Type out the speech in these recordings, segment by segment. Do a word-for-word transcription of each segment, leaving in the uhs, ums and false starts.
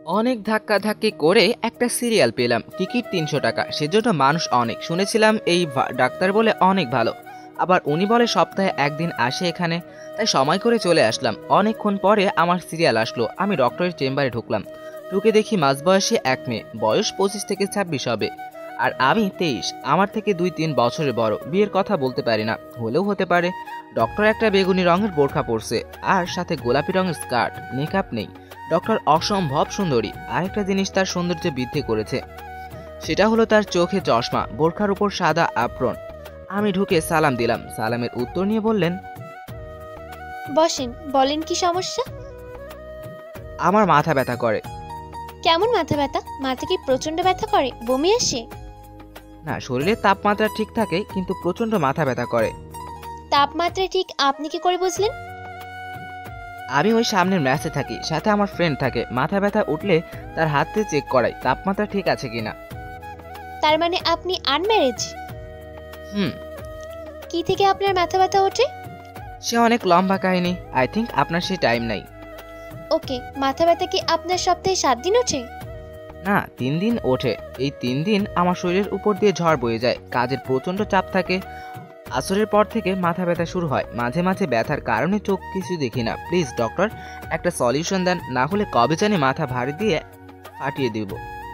অনেক ধাক্কাধাক্কি করে একটা সিরিয়াল পেলাম, টিকিট তিনশো টাকা। সেজন্য মানুষ অনেক, শুনেছিলাম এই ভা- ডাক্তার বলে অনেক ভালো। আবার উনি বলে সপ্তাহে একদিন আসে এখানে, তাই সময় করে চলে আসলাম। অনেকক্ষণ পরে আমার সিরিয়াল আসলো, আমি ডক্টরের চেম্বারে ঢুকলাম। ঢুকে দেখি মাঝবয়সী এক মেয়ে, বয়স পঁচিশ থেকে ছাব্বিশ হবে, আর আমি তেইশ। আমার থেকে দুই তিন বছরের বড়। বিয়ের কথা বলতে পারি না, হলেও হতে পারে। ডক্টর একটা বেগুনি রঙের বোরখা পরছে, আর সাথে গোলাপি রঙের স্কার্ট, মেকআপ নেই। ডক্টর অসম্ভব সুন্দরী। আরেকটা জিনিস তার সৌন্দর্য বৃদ্ধি করেছে, সেটা হলো তার চোখে চশমা, বোরখার উপর সাদা আপ্রন। আমি ঢুকে সালাম দিলাম। সালামের উত্তর নিয়ে বললেন, বসেন, বলেন কি সমস্যা? আমার মাথা ব্যথা করে। কেমন মাথা ব্যথা? মাথা কি প্রচন্ড ব্যথা করে, বমি আসে? না, শরীরের তাপমাত্রা ঠিক থাকে, কিন্তু প্রচন্ড মাথা ব্যথা করে। তাপমাত্রা ঠিক আপনি কি করে বুঝলেন? আমি ওই সামনের ম্যাচে থাকি, সাথে আমার ফ্রেন্ড থাকে। মাথা ব্যথা উঠলে তার হাতে চেক করাই তাপমাত্রা ঠিক আছে কিনা। তার মানে আপনি আনম্যারেজ? হুম। কি থেকে আপনার মাথা ব্যথা ওঠে? সে অনেক লম্বা কাহিনী, আই থিঙ্ক আপনার সেই টাইম নাই। ওকে, মাথা ব্যথা কি আপনার সপ্তাহে সাত দিন ওঠে? না, তিন দিন ওঠে। এই তিন দিন আমার শরীরের উপর দিয়ে ঝড় বয়ে যায়, কাজের প্রচন্ড চাপ থাকে। আসরের পর থেকে মাথা ব্যথা শুরু হয়। মাঝে মাঝে ব্যথার কারণে চোখ কিছু দেখি না। প্লিজ ডক্টর, একটা সলিউশন দেন, না হলে কবে জানি মাথা ভারী দিয়ে ফাটিয়ে দিব।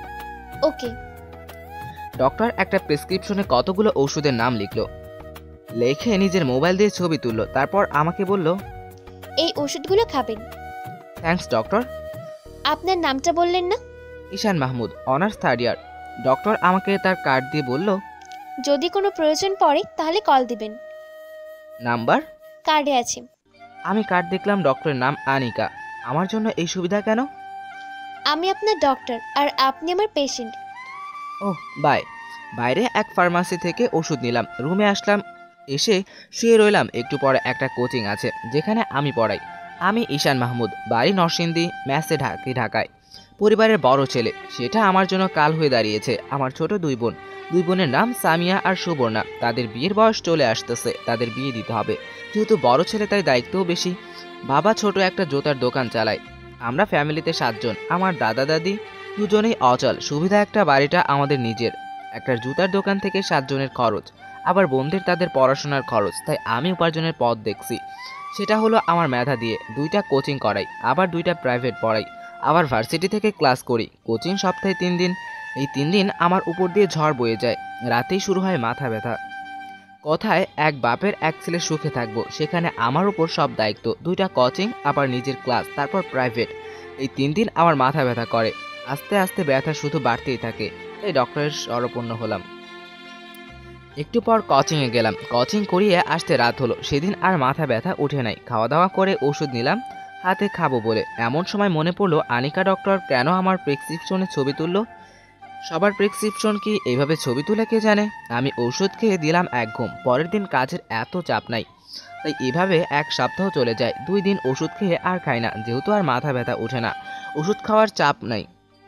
ওকে। ডক্টর একটা প্রেসক্রিপশনে কতগুলো ওষুধের নাম লিখলো, লেখে নিজের মোবাইল দিয়ে ছবি তুললো, তারপর আমাকে বলল, এই ওষুধগুলো খাবেন। Thanks doctor. আপনার নামটা বললেন না? Ishan Mahmud, honours third year. Doctor আমাকে তার কার্ড দিয়ে বলল, যদি কোনো প্রয়োজন পড়ে তাহলে কল দিবেন, নাম্বার কার্ডে আছে। আমি কার্ড দেখলাম, ডক্টরের নাম আনিকা। আমার জন্য এই সুবিধা কেন? আমি আপনার ডক্টর আর আপনি আমার পেশেন্ট। Oh by. বাইরে এক ফার্মাসি থেকে ওষুধ নিলাম, রুমে আসলাম, এসে শুয়ে রইলাম। একটু পরে একটা কোচিং আছে যেখানে আমি পড়াই। আমি ঈশান মাহমুদ, বাড়ি নরসিংদী, ম্যাসে ঢাকি ঢাকায়। পরিবারের বড় ছেলে, সেটা আমার জন্য কাল হয়ে দাঁড়িয়েছে। আমার ছোট দুই বোন, দুই বোনের নাম সামিয়া আর সুবর্ণা। তাদের বিয়ের বয়স চলে আসতেছে, তাদের বিয়ে দিতে হবে। যেহেতু বড় ছেলে, তাই দায়িত্বও বেশি। বাবা ছোট একটা জুতার দোকান চালায়। আমরা ফ্যামিলিতে সাতজন। আমার দাদা দাদি দুজনেই অচল। সুবিধা একটা, বাড়িটা আমাদের নিজের। একটা জুতার দোকান থেকে সাতজনের খরচ, আবার বোনদের তাদের পড়াশোনার খরচ। তাই আমি উপার্জনের পথ দেখছি, সেটা হলো আমার মেধা দিয়ে দুইটা কোচিং করাই, আবার দুইটা প্রাইভেট পড়াই, আবার ভার্সিটি থেকে ক্লাস করি। কোচিং সপ্তাহে তিন দিন। এই তিন দিন আমার উপর দিয়ে ঝড় বয়ে যায়, রাতেই শুরু হয় মাথা ব্যথা। কথায় এক বাপের এক ছেলে সুখে থাকবো, সেখানে আমার উপর সব দায়িত্ব। দুইটা কোচিং, আবার নিজের ক্লাস, তারপর প্রাইভেট। এই তিন দিন আমার মাথা ব্যথা করে। আস্তে আস্তে ব্যথা শুধু বাড়তেই থাকে, তাই ডক্টরের শরণাপন্ন হলাম। একটু পর কোচিংয়ে গেলাম। কোচিং করিয়ে আসতে রাত হলো। সেদিন আর মাথা ব্যথা উঠে নাই। খাওয়া দাওয়া করে ওষুধ নিলাম হাতে খাবো বলে। এমন সময় মনে পড়লো, আনিকা ডক্টর কেন আমার প্রেসক্রিপশনে ছবি তুললো? সবার প্রেসক্রিপশন কি এইভাবে ছবি তুলে কে জানে? আমি ওষুধ খেয়ে দিলাম এক ঘুম। পরের দিন কাজের এত চাপ নাই, তাই এভাবে এক সপ্তাহ চলে যায়। দুই দিন ওষুধ খেয়ে আর খাই না, যেহেতু আর মাথা ব্যথা ওঠে না, ওষুধ খাওয়ার চাপ নাই।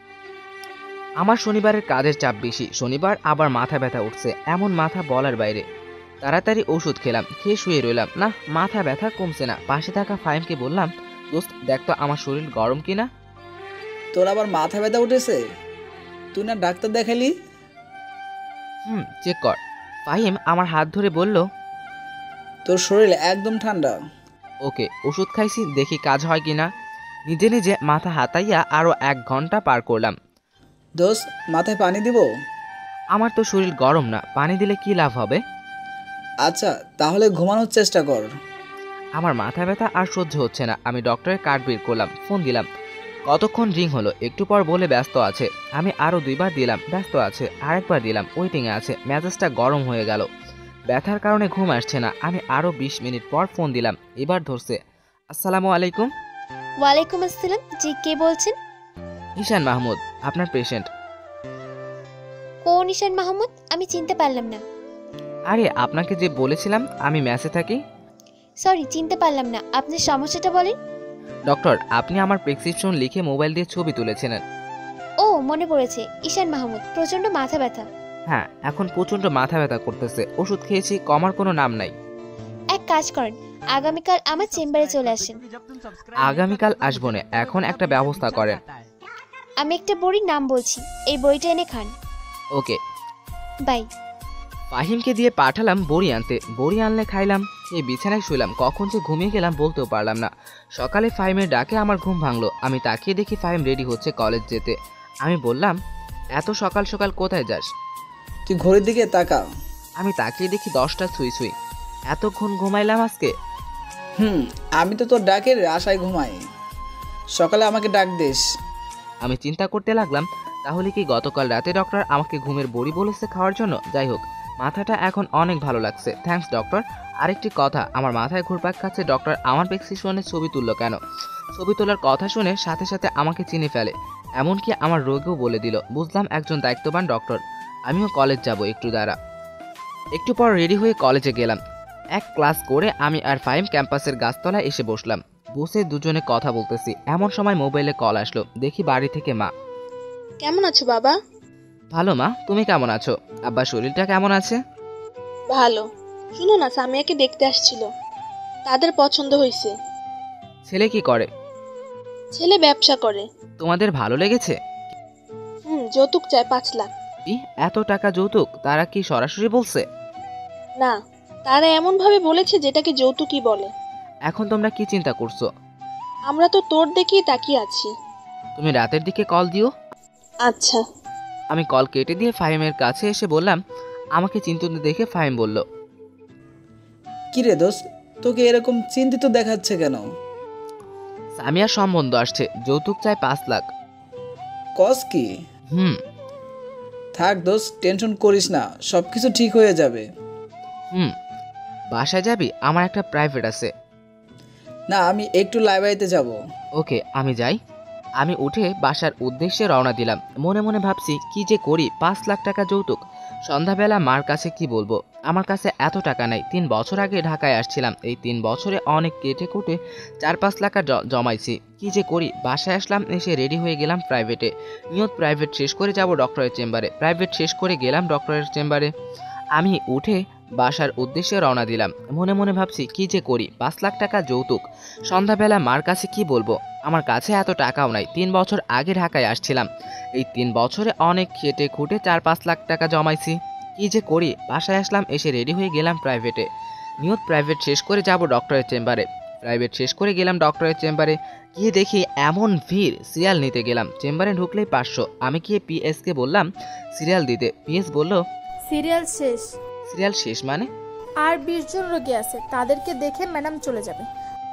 আমার শনিবারের কাজের চাপ বেশি, শনিবার আবার মাথা ব্যথা উঠছে, এমন মাথা বলার বাইরে। তাড়াতাড়ি ওষুধ খেলাম, খেয়ে শুয়ে রইলাম। না, মাথা ব্যথা কমছে না। পাশে থাকা ফাহিমকে বললাম, দোস্ত দেখতো আমার শরীর গরম কিনা। তোর আবার মাথা ব্যথা উঠেছে? তুই না ডাক্তার দেখালি? হুম, চেক কর। ফাহিম আমার হাত ধরে বলল, তোর শরীর একদম ঠান্ডা। ওকে, ওষুধ খাইছি, দেখি কাজ হয় কিনা। নিজে নিজে মাথা হাতাইয়া আরও এক ঘন্টা পার করলাম। দোস্ত, মাথায় পানি দিব? আমার তো শরীর গরম না, পানি দিলে কি লাভ হবে? আচ্ছা, তাহলে ঘুমানোর চেষ্টা কর। আমার মাথা ব্যথা আর সহ্য হচ্ছে না। আমি ডক্টরের কার্ড বের করলাম, ফোন দিলাম। কতক্ষণ রিং হলো, একটু পর বলে ব্যস্ত আছে। আমি আরও দুইবার দিলাম, ব্যস্ত আছে। আরেকবার দিলাম, ওয়েটিংয়ে আছে। মেজাজটা গরম হয়ে গেল, ব্যথার কারণে ঘুম আসছে না। আমি আরও বিশ মিনিট পর ফোন দিলাম, এবার ধরছে। আসসালামু আলাইকুম। ওয়ালাইকুম আসসালাম। জি, কে বলছেন? ঈশান মাহমুদ, আপনার পেশেন্ট। কোন ঈশান মাহমুদ? আমি চিনতে পারলাম না। আরে, আপনাকে যে বলেছিলাম আমি ম্যাচে থাকি। সরি, চিনতে পারলাম না। আপনার সমস্যাটা বলেন। ডক্টর, আপনি আমার প্রেসক্রিপশন লিখে মোবাইল দিয়ে ছবি তুলেছিলেন। ও, মনে পড়েছে। ঈশান মাহমুদ, প্রচন্ড মাথা ব্যথা। হ্যাঁ, এখন প্রচন্ড মাথা ব্যথা করতেছে। ওষুধ খেয়েছি, কমার কোনো নাম নাই। এক কাজ করেন, আগামীকাল আমার চেম্বারে চলে আসেন। আগামীকাল আসবো না, এখন একটা ব্যবস্থা করেন। আমি একটা বড়ির নাম বলছি, এই বড়িটা এনে খান। ওকে। বাই। ফাহিমকে দিয়ে পাঠালাম বড়ি আনতে। বড়ি আনলে খাইলাম, এই বিছানায় শুইলাম। কখন যে ঘুমিয়ে গেলাম বলতেও পারলাম না। সকালে ফাহিমের ডাকে আমার ঘুম ভাঙলো। আমি তাকিয়ে দেখি ফাহিম রেডি হচ্ছে কলেজ যেতে। আমি বললাম, এত সকাল সকাল কোথায় যাস? তুই ঘড়ির দিকে তাকা। আমি তাকিয়ে দেখি দশটা ছুঁই ছুঁই। এতক্ষণ ঘুমাইলাম আজকে? হুম, আমি তো তোর ডাকের আশায় ঘুমাই। সকালে আমাকে ডাক দিস। আমি চিন্তা করতে লাগলাম, তাহলে কি গতকাল রাতে ডক্টর আমাকে ঘুমের বড়ি বলেছে খাওয়ার জন্য? যাই হোক, মাথাটা এখন অনেক ভালো লাগছে। Thanks doctor. আরেকটি কথা, আমার মাথায় ঘুরপাক খাচ্ছে, ডক্টর আমার প্রেসক্রিপশনে ছবি তুললো কেন? ছবি তোলার কথা শুনে সাথে সাথে আমাকে চিনে ফেলে, এমনকি আমার রোগও বলে দিল। বুঝলাম একজন দায়িত্ববান ডক্টর। আমিও কলেজ যাব একটু দ্বারা। একটু পর রেডি হয়ে কলেজে গেলাম। এক ক্লাস করে আমি আর ফাহিম ক্যাম্পাসের গাছতলায় এসে বসলাম। বসে দুজনে কথা বলতেছি, এমন সময় মোবাইলে কল আসলো। দেখি বাড়ি থেকে মা। কেমন আছো বাবা? ভালো মা, তুমি কেমন আছো? আব্বা শরীরটা কেমন আছে? ভালো। শুনো না, সামিয়াকে দেখতে আসছিল, তাদের পছন্দ হয়েছে। ছেলে কি করে? ছেলে ব্যবসা করে। তোমাদের ভালো লেগেছে? হুম, যৌতুক চায় পাঁচ লাখ। ই, এত টাকা যৌতুক? তারা কি সরাসরি বলছে? না, তারা এমন ভাবে বলেছে যেটাকে যৌতুকই বলে। এখন তোমরা কি চিন্তা করছো? আমরা তো তোর দেখেই তাকিয়ে আছি। তুমি রাতের দিকে কল দিও। আচ্ছা। আমি কল কেটে দিয়ে ফাহিমের কাছে এসে বললাম। আমাকে চিন্তিত দেখে ফাহিম বলল, কিরে দোস্ত, তোকে এরকম চিন্তিত দেখাচ্ছে কেন? সামিয়ার সম্বন্ধ আসছে, যৌতুক চাই পাঁচ লাখ। কস কি? হুম থাক দোস্ত, টেনশন করিস না, সব কিছু ঠিক হয়ে যাবে। হুম বাসায় যাবি? আমার একটা প্রাইভেট আছে। না, আমি একটু লাইব্রেরিতে যাব। ওকে, আমি যাই। আমি উঠে বাসার উদ্দেশ্যে রওনা দিলাম। মনে মনে ভাবছি কি যে করি। পাঁচ লাখ টাকা যৌতুক। সন্ধ্যাবেলা মার কাছে কি বলবো? আমার কাছে এত টাকা নাই। তিন বছর আগে ঢাকায় আসছিলাম। এই তিন বছরে অনেক কেটে কুটে চার পাঁচ লাখ জ- জমাইছি। কি যে করি। বাসায় আসলাম, এসে রেডি হয়ে গেলাম প্রাইভেটে। নিয়ত প্রাইভেট শেষ করে যাব ডক্টরের চেম্বারে। প্রাইভেট শেষ করে গেলাম ডক্টরের চেম্বারে। আমি উঠে বাসার উদ্দেশ্যে রওনা দিলাম। মনে মনে ভাবছি কি যে করি। পাঁচ লাখ টাকা যৌতুক। সন্ধ্যাবেলা মার কাছে কি বলবো? আমার কাছে এত টাকাও নাই। তিন বছর আগে ঢাকায় আসছিলাম। এই তিন বছরে অনেক খেটে খুঁটে চার পাঁচ লাখ টাকা জমাইছি। কি যে করি। বাসায় আসলাম, এসে রেডি হয়ে গেলাম প্রাইভেটে। নিয়ত প্রাইভেট শেষ করে যাব ডক্টরের চেম্বারে। প্রাইভেট শেষ করে গেলাম ডক্টরের চেম্বারে। গিয়ে দেখি এমন ভিড়। সিরিয়াল নিতে গেলাম। চেম্বারে ঢুকলেই পাঁচশো। আমি গিয়ে পিএসকে বললাম সিরিয়াল দিতে। পিএস বলল, সিরিয়াল শেষ। সিরিয়াল শেষ মানে? আর বিশ জন রোগী আছে, তাদেরকে দেখে ম্যাডাম চলে যাবে।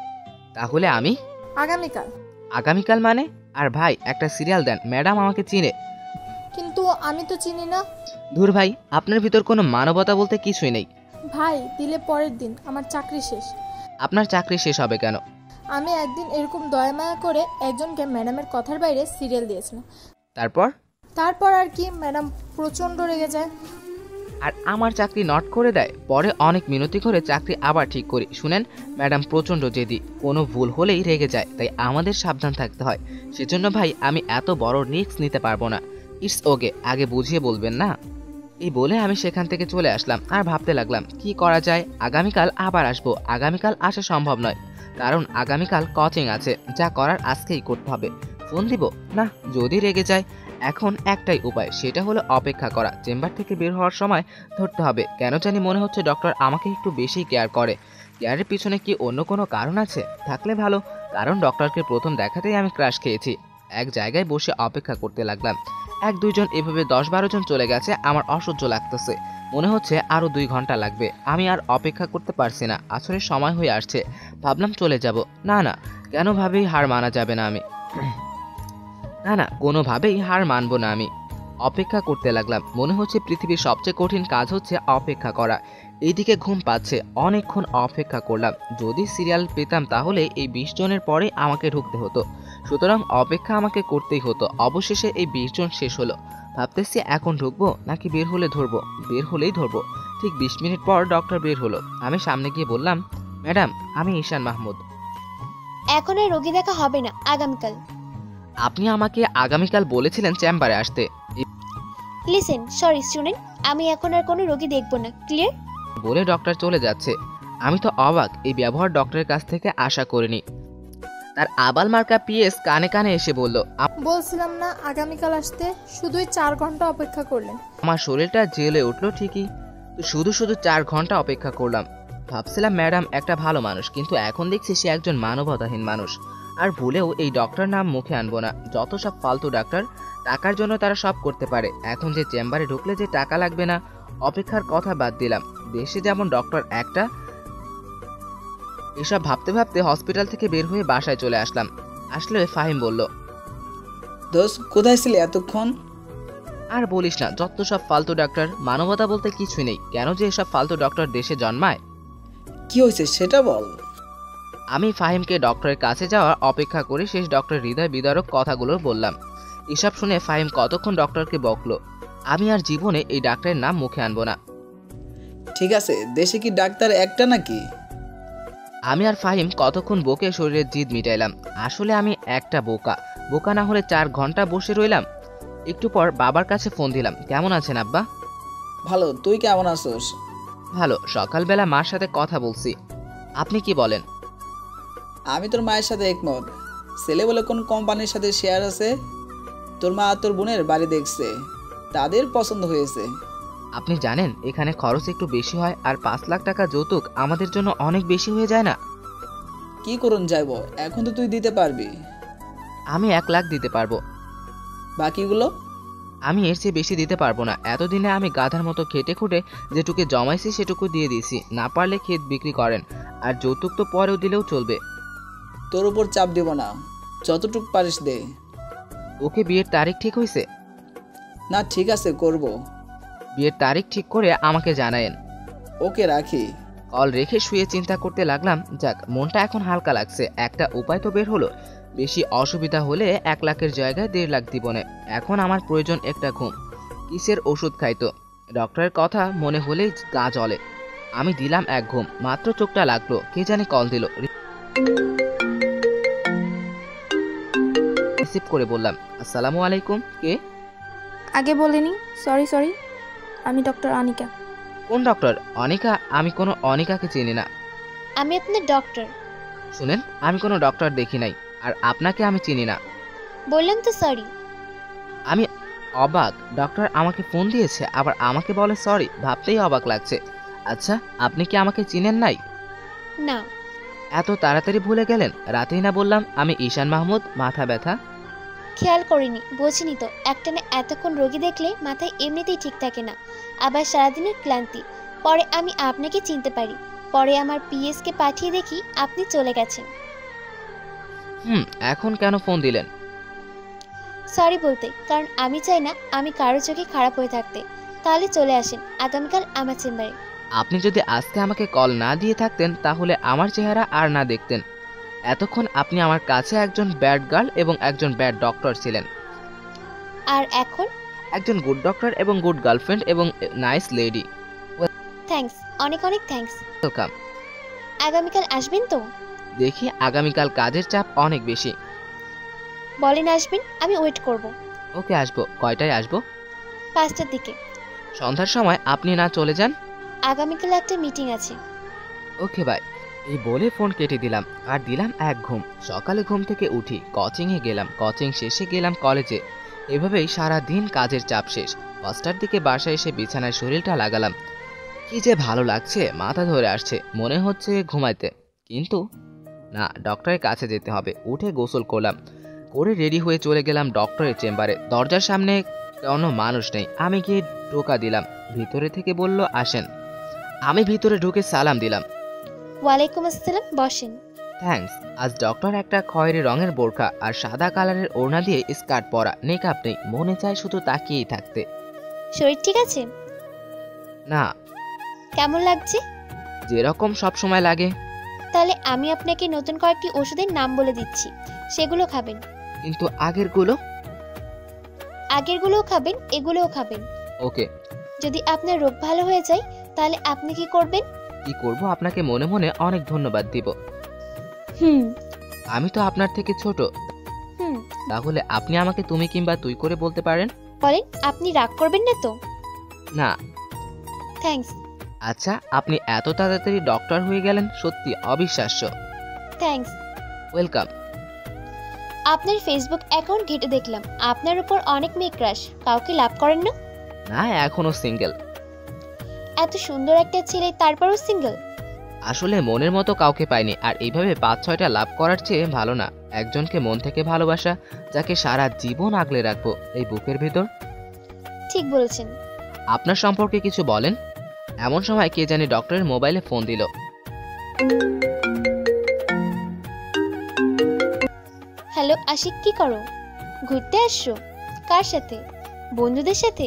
তাহলে আমি আগামীকাল। আগামীকাল মানে? আর ভাই, একটা সিরিয়াল দেন, ম্যাডাম আমাকে চিনে। কিন্তু আমি তো চিনি না। ধুর ভাই, আপনার ভিতর কোনো মানবতা বলতে কিছুই নেই। ভাই, দিলে পরের দিন। আমার চাকরি শেষ। আপনার চাকরি শেষ হবে কেন? আমি একদিন এরকম দয়া মায়া করে একজনকে ম্যাডামের কথার বাইরে সিরিয়াল দিয়েছিলাম। তারপর? তারপর আর কি, ম্যাডাম প্রচণ্ড রেগে যায়। আর আমার চাকরি নট করে দেয়। পরে অনেক মিনতি করে চাকরি আবার ঠিক করি। শুনেন, ম্যাডাম প্রচণ্ড জেদি। কোনো ভুল হলেই রেগে যায়। তাই আমাদের সাবধান থাকতে হয়। সেজন্য ভাই, আমি এত বড় রিস্ক নিতে পারবো না। ইটস ওকে, আগে বুঝিয়ে বলবেন না? এই বলে আমি সেখান থেকে চলে আসলাম। আর ভাবতে লাগলাম কি করা যায়। আগামীকাল আবার আসবো। আগামীকাল আসা সম্ভব নয়, কারণ আগামীকাল কোচিং আছে। যা করার আজকেই করতে হবে। ফোন দিব না, যদি রেগে যায়। এখন একটাই উপায়, সেটা হলো অপেক্ষা করা। চেম্বার থেকে বের হওয়ার সময় ধরতে হবে। কেন জানি মনে হচ্ছে ডক্টর আমাকে একটু বেশি কেয়ার করে। কেয়ারের পিছনে কি অন্য কোনো কারণ আছে? থাকলে ভালো, কারণ ডক্টরকে প্রথম দেখাতেই আমি ক্রাশ খেয়েছি। এক জায়গায় বসে অপেক্ষা করতে লাগলাম। এক দুইজন এভাবে দশ বারো জন চলে গেছে। আমার অসহ্য লাগতেছে। মনে হচ্ছে আরও দুই ঘন্টা লাগবে। আমি আর অপেক্ষা করতে পারছি না। আসলে সময় হয়ে আসছে। ভাবলাম চলে যাব। না না, কেনভাবেই হার মানা যাবে না। আমি না না কোনোভাবেই হার মানবো না। আমি অপেক্ষা করতে লাগলাম। মনে হচ্ছে পৃথিবীর সবচেয়ে কঠিন কাজ হচ্ছে অপেক্ষা করা। এইদিকে ঘুম পাচ্ছে। অনেকক্ষণ অপেক্ষা করলাম। যদি সিরিয়াল পেতাম তাহলে এই বিশ জনের পরে আমাকে ঢুকতে হতো। সুতরাং অপেক্ষা আমাকে করতেই হতো। অবশেষে এই বিশ জন শেষ হলো। ভাবতেছি এখন ঢুকবো নাকি বের হলে ধরবো। বের হলেই ধরবো। ঠিক বিশ মিনিট পর ডক্টর বের হলো। আমি সামনে গিয়ে বললাম, ম্যাডাম, আমি ঈশান মাহমুদ। এখন আর রোগী দেখা হবে না, আগামীকাল। আপনি আমাকে আগামীকাল বলেছিলেন চেম্বারে আসতে। লিসেন, সরি স্টুডেন্ট, আমি এখন আর কোনো রোগী দেখব না, ক্লিয়ার? বলে ডক্টর চলে যাচ্ছে। আমি তো অবাক। এই ব্যবহার ডক্টরের কাছ থেকে আশা করিনি। তার আবাল মার্কা পিএস কানে কানে এসে বলল, বলছিলাম না আগামীকাল আসতে, শুধুই চার ঘন্টা অপেক্ষা করলেন। আমার শরীরটা জেলে উঠলো ঠিকই, তো শুধু শুধু চার ঘন্টা অপেক্ষা করলাম। ভাবছিলাম ম্যাডাম একটা ভালো মানুষ, কিন্তু এখন দেখছি সে একজন মানবতাহীন মানুষ। আর ভুলেও এই ডক্টর নাম মুখে আনবো না। যত সব ফালতু ডাক্তার, টাকার জন্য তারা সব করতে পারে। এখন যে চেম্বারে ঢুকলে যে টাকা লাগবে না, অপেক্ষার কথা বাদ দিলাম। দেশে যেমন ডক্টর একটা। এসব ভাবতে ভাবতে হসপিটাল থেকে বের হয়ে বাসায় চলে আসলাম। আসলে ফাহিম বলল, দোস্ত কোথায় ছিলি এতক্ষণ? আর বলিস না, যত সব ফালতু ডাক্তার, মানবতা বলতে কিছুই নেই। কেন যে এসব ফালতু ডক্টর দেশে জন্মায়? কি হয়েছে সেটা বল। আমি ফাহিমকে ডক্টরের কাছে যাওয়ার অপেক্ষা করে শেষ ডক্টরের হৃদয় বিদারক কথাগুলো বললাম। এসব শুনে ফাহিম কতক্ষণ ডক্টরকে বকলো। আমি আর জীবনে এই ডাক্তারের নাম মুখে আনবো না। ঠিক আছে, দেশে কি ডাক্তার একটা নাকি? আমি আর ফাহিম কতক্ষণ বকে শরীরের জিদ মিটাইলাম। আসলে আমি একটা বোকা। বোকা না হলে চার ঘন্টা বসে রইলাম। একটু পর বাবার কাছে ফোন দিলাম। কেমন আছেন আব্বা? ভালো, তুই কেমন আছোস? ভালো। সকালবেলা মার সাথে কথা বলছি। আপনি কি বলেন? আমি তোর মায়ের সাথে একমত। ছেলে বলে কোন কোম্পানির সাথে শেয়ার আছে, তোর মা আর তোর বোনের বাড়ি দেখছে, তাদের পছন্দ হয়েছে। আপনি জানেন এখানে খরচ একটু বেশি হয়, আর পাঁচ লাখ টাকা যৌতুক আমাদের জন্য অনেক বেশি হয়ে যায় না? কি করুন যাইব, এখন তো তুই দিতে পারবি। আমি এক লাখ দিতে পারবো। বাকিগুলো? আমি এর চেয়ে বেশি দিতে পারবো না। এতদিনে আমি গাধার মতো খেটে খুঁটে যেটুকু জমাইছি সেটুকু দিয়ে দিয়েছি। না পারলে ক্ষেত বিক্রি করেন, আর যৌতুক তো পরেও দিলেও চলবে। তোর উপর চাপ দিব না, যতটুক পারিস দে। ওকে, বিয়ের তারিখ ঠিক হয়েছে? না, ঠিক আছে, করব। বিয়ের তারিখ ঠিক করে আমাকে জানায়েন। ওকে, রাখি। কল রেখে শুয়ে চিন্তা করতে লাগলাম। যাক, মনটা এখন হালকা লাগছে। একটা উপায় তো বের হলো। বেশি অসুবিধা হলে এক লাখের জায়গায় দেড় লাখ দিবনে। এখন আমার প্রয়োজন একটা ঘুম। কিসের ওষুধ খাইতো? ডক্টরের কথা মনে হলেই গা জ্বলে। আমি দিলাম এক ঘুম। মাত্র চোখটা লাগলো, কে জানি কল দিল। রিসিভ করে বললাম, আসসালামু আলাইকুম। কে? আগে বলিনি, সরি সরি আমি ডক্টর অনিকা। কোন ডক্টর? অনিকা? আমি কোনো অনিকাকে চিনি না। আমি আপনার ডক্টর। শুনেন, আমি কোনো ডক্টর দেখি নাই, আর আপনাকে আমি চিনি না। বললাম তো সরি। আমি অবাক। ডক্টর আমাকে ফোন দিয়েছে, আবার আমাকে বলে সরি। ভাবতেই অবাক লাগছে। আচ্ছা, আপনি কি আমাকে চিনেন নাই? না। এত তাড়াতাড়ি ভুলে গেলেন? রাতেই না বললাম আমি ঈশান মাহমুদ, মাথা ব্যথা। খেয়াল করিনি, বোঝিনি তো। একটানে এতক্ষণ রোগী দেখলে মাথায় এমনিতেই ঠিক থাকে না, আবার সারাদিনের ক্লান্তি। পরে আমি আপনাকে চিনতে পারি। পরে আমার পিএসকে পাঠিয়ে দেখি আপনি চলে গেছেন। হুম, এখন কেন ফোন দিলেন? সরি বলতে, কারণ আমি চাই না আমি কারো চোখে খারাপ হয়ে থাকতে। তাহলে চলে আসেন আগামীকাল আমার চেম্বারে। আপনি যদি আজকে আমাকে কল না দিয়ে থাকতেন, তাহলে আমার চেহারা আর না দেখতেন। এতক্ষণ আপনি আমার কাছে একজন ব্যাড গার্ল এবং একজন ব্যাড ডক্টর ছিলেন। আর এখন একজন গুড ডক্টর এবং গুড গার্লফ্রেন্ড এবং নাইস লেডি। থ্যাঙ্কস, অনেক অনেক থ্যাঙ্কস। ওয়েলকাম। আগামীকাল আসবেন তো? দেখি, আগামীকাল কাজের চাপ অনেক বেশি। বলেন আসবেন, আমি ওয়েট করব। ওকে, আসবো। কয়টায় আসবো? পাঁচটার দিকে। সন্ধ্যার সময় আপনি না চলে যান? আগামীকাল একটা মিটিং আছে। Okay bye. এই বলে ফোন কেটে দিলাম, আর দিলাম এক ঘুম। সকালে ঘুম থেকে উঠি, কোচিংয়ে গেলাম, কোচিং শেষে গেলাম কলেজে। এভাবেই সারা দিন কাজের চাপ শেষ। পাঁচটার দিকে বাসায় এসে বিছানায় শরীরটা লাগালাম। কি যে ভালো লাগছে, মাথা ধরে আসছে, মনে হচ্ছে ঘুমাইতে। কিন্তু না, ডক্টরের কাছে যেতে হবে। উঠে গোসল করলাম, করে রেডি হয়ে চলে গেলাম ডক্টরের চেম্বারে। দরজার সামনে কোনো মানুষ নেই। আমি গিয়ে টোকা দিলাম। ভিতরে থেকে বলল, আসেন। আমি ভিতরে ঢুকে সালাম দিলাম। ওয়ালাইকুম আসসালাম, বসেন। থ্যাঙ্কস। আজ ডক্টর একটা খয়েরি রঙের বোরখা আর সাদা কালারের ওড়না দিয়ে স্কার্ট পরা, মেকআপ নেই। মনে চায় শুধু তাকিয়েই থাকতে। শরীর ঠিক আছে? না। কেমন লাগছে? যেরকম সব সময় লাগে। তাহলে আমি আপনাকে নতুন কয়েকটি ওষুধের নাম বলে দিচ্ছি, সেগুলো খাবেন। কিন্তু আগেরগুলো? আগেরগুলোও খাবেন, এগুলোও খাবেন। ওকে। যদি আপনার রোগ ভালো হয়ে যায়, তাহলে আপনি কি করবেন? কি করব? আপনাকে মনে মনে অনেক ধন্যবাদ দিব। হুম আমি তো আপনার থেকে ছোট। হুম তাহলে আপনি আমাকে তুমি কিংবা তুই করে বলতে পারেন। বলেন, আপনি রাগ করবেন না তো? না। থ্যাঙ্কস। আচ্ছা, আপনি এত তাড়াতাড়ি ডক্টর হয়ে গেলেন, সত্যি অবিশ্বাস্য। থ্যাঙ্কস। ওয়েলকাম। আপনার ফেসবুক অ্যাকাউন্ট ঘেটে দেখলাম আপনার উপর অনেক মেয়ে ক্রাশ, কাউকে লাভ করেন না? না, এখনো সিঙ্গেল। এত সুন্দর একটা ছেলে তারপরও সিঙ্গেল? আসলে মনের মতো কাউকে পাইনি, আর এইভাবে পাঁচ ছয়টা লাভ করার চেয়ে ভালো না একজনকে মন থেকে ভালোবাসা, যাকে সারা জীবন আগলে রাখবো এই বুকের ভেতর। ঠিক বলেছেন। আপনার সম্পর্কে কিছু বলেন। এমন সময় কে জানি ডক্টরের মোবাইলে ফোন দিল। হ্যালো আশিক, কি করো? ঘুরতে আসছো? কার সাথে? বন্ধুদের সাথে?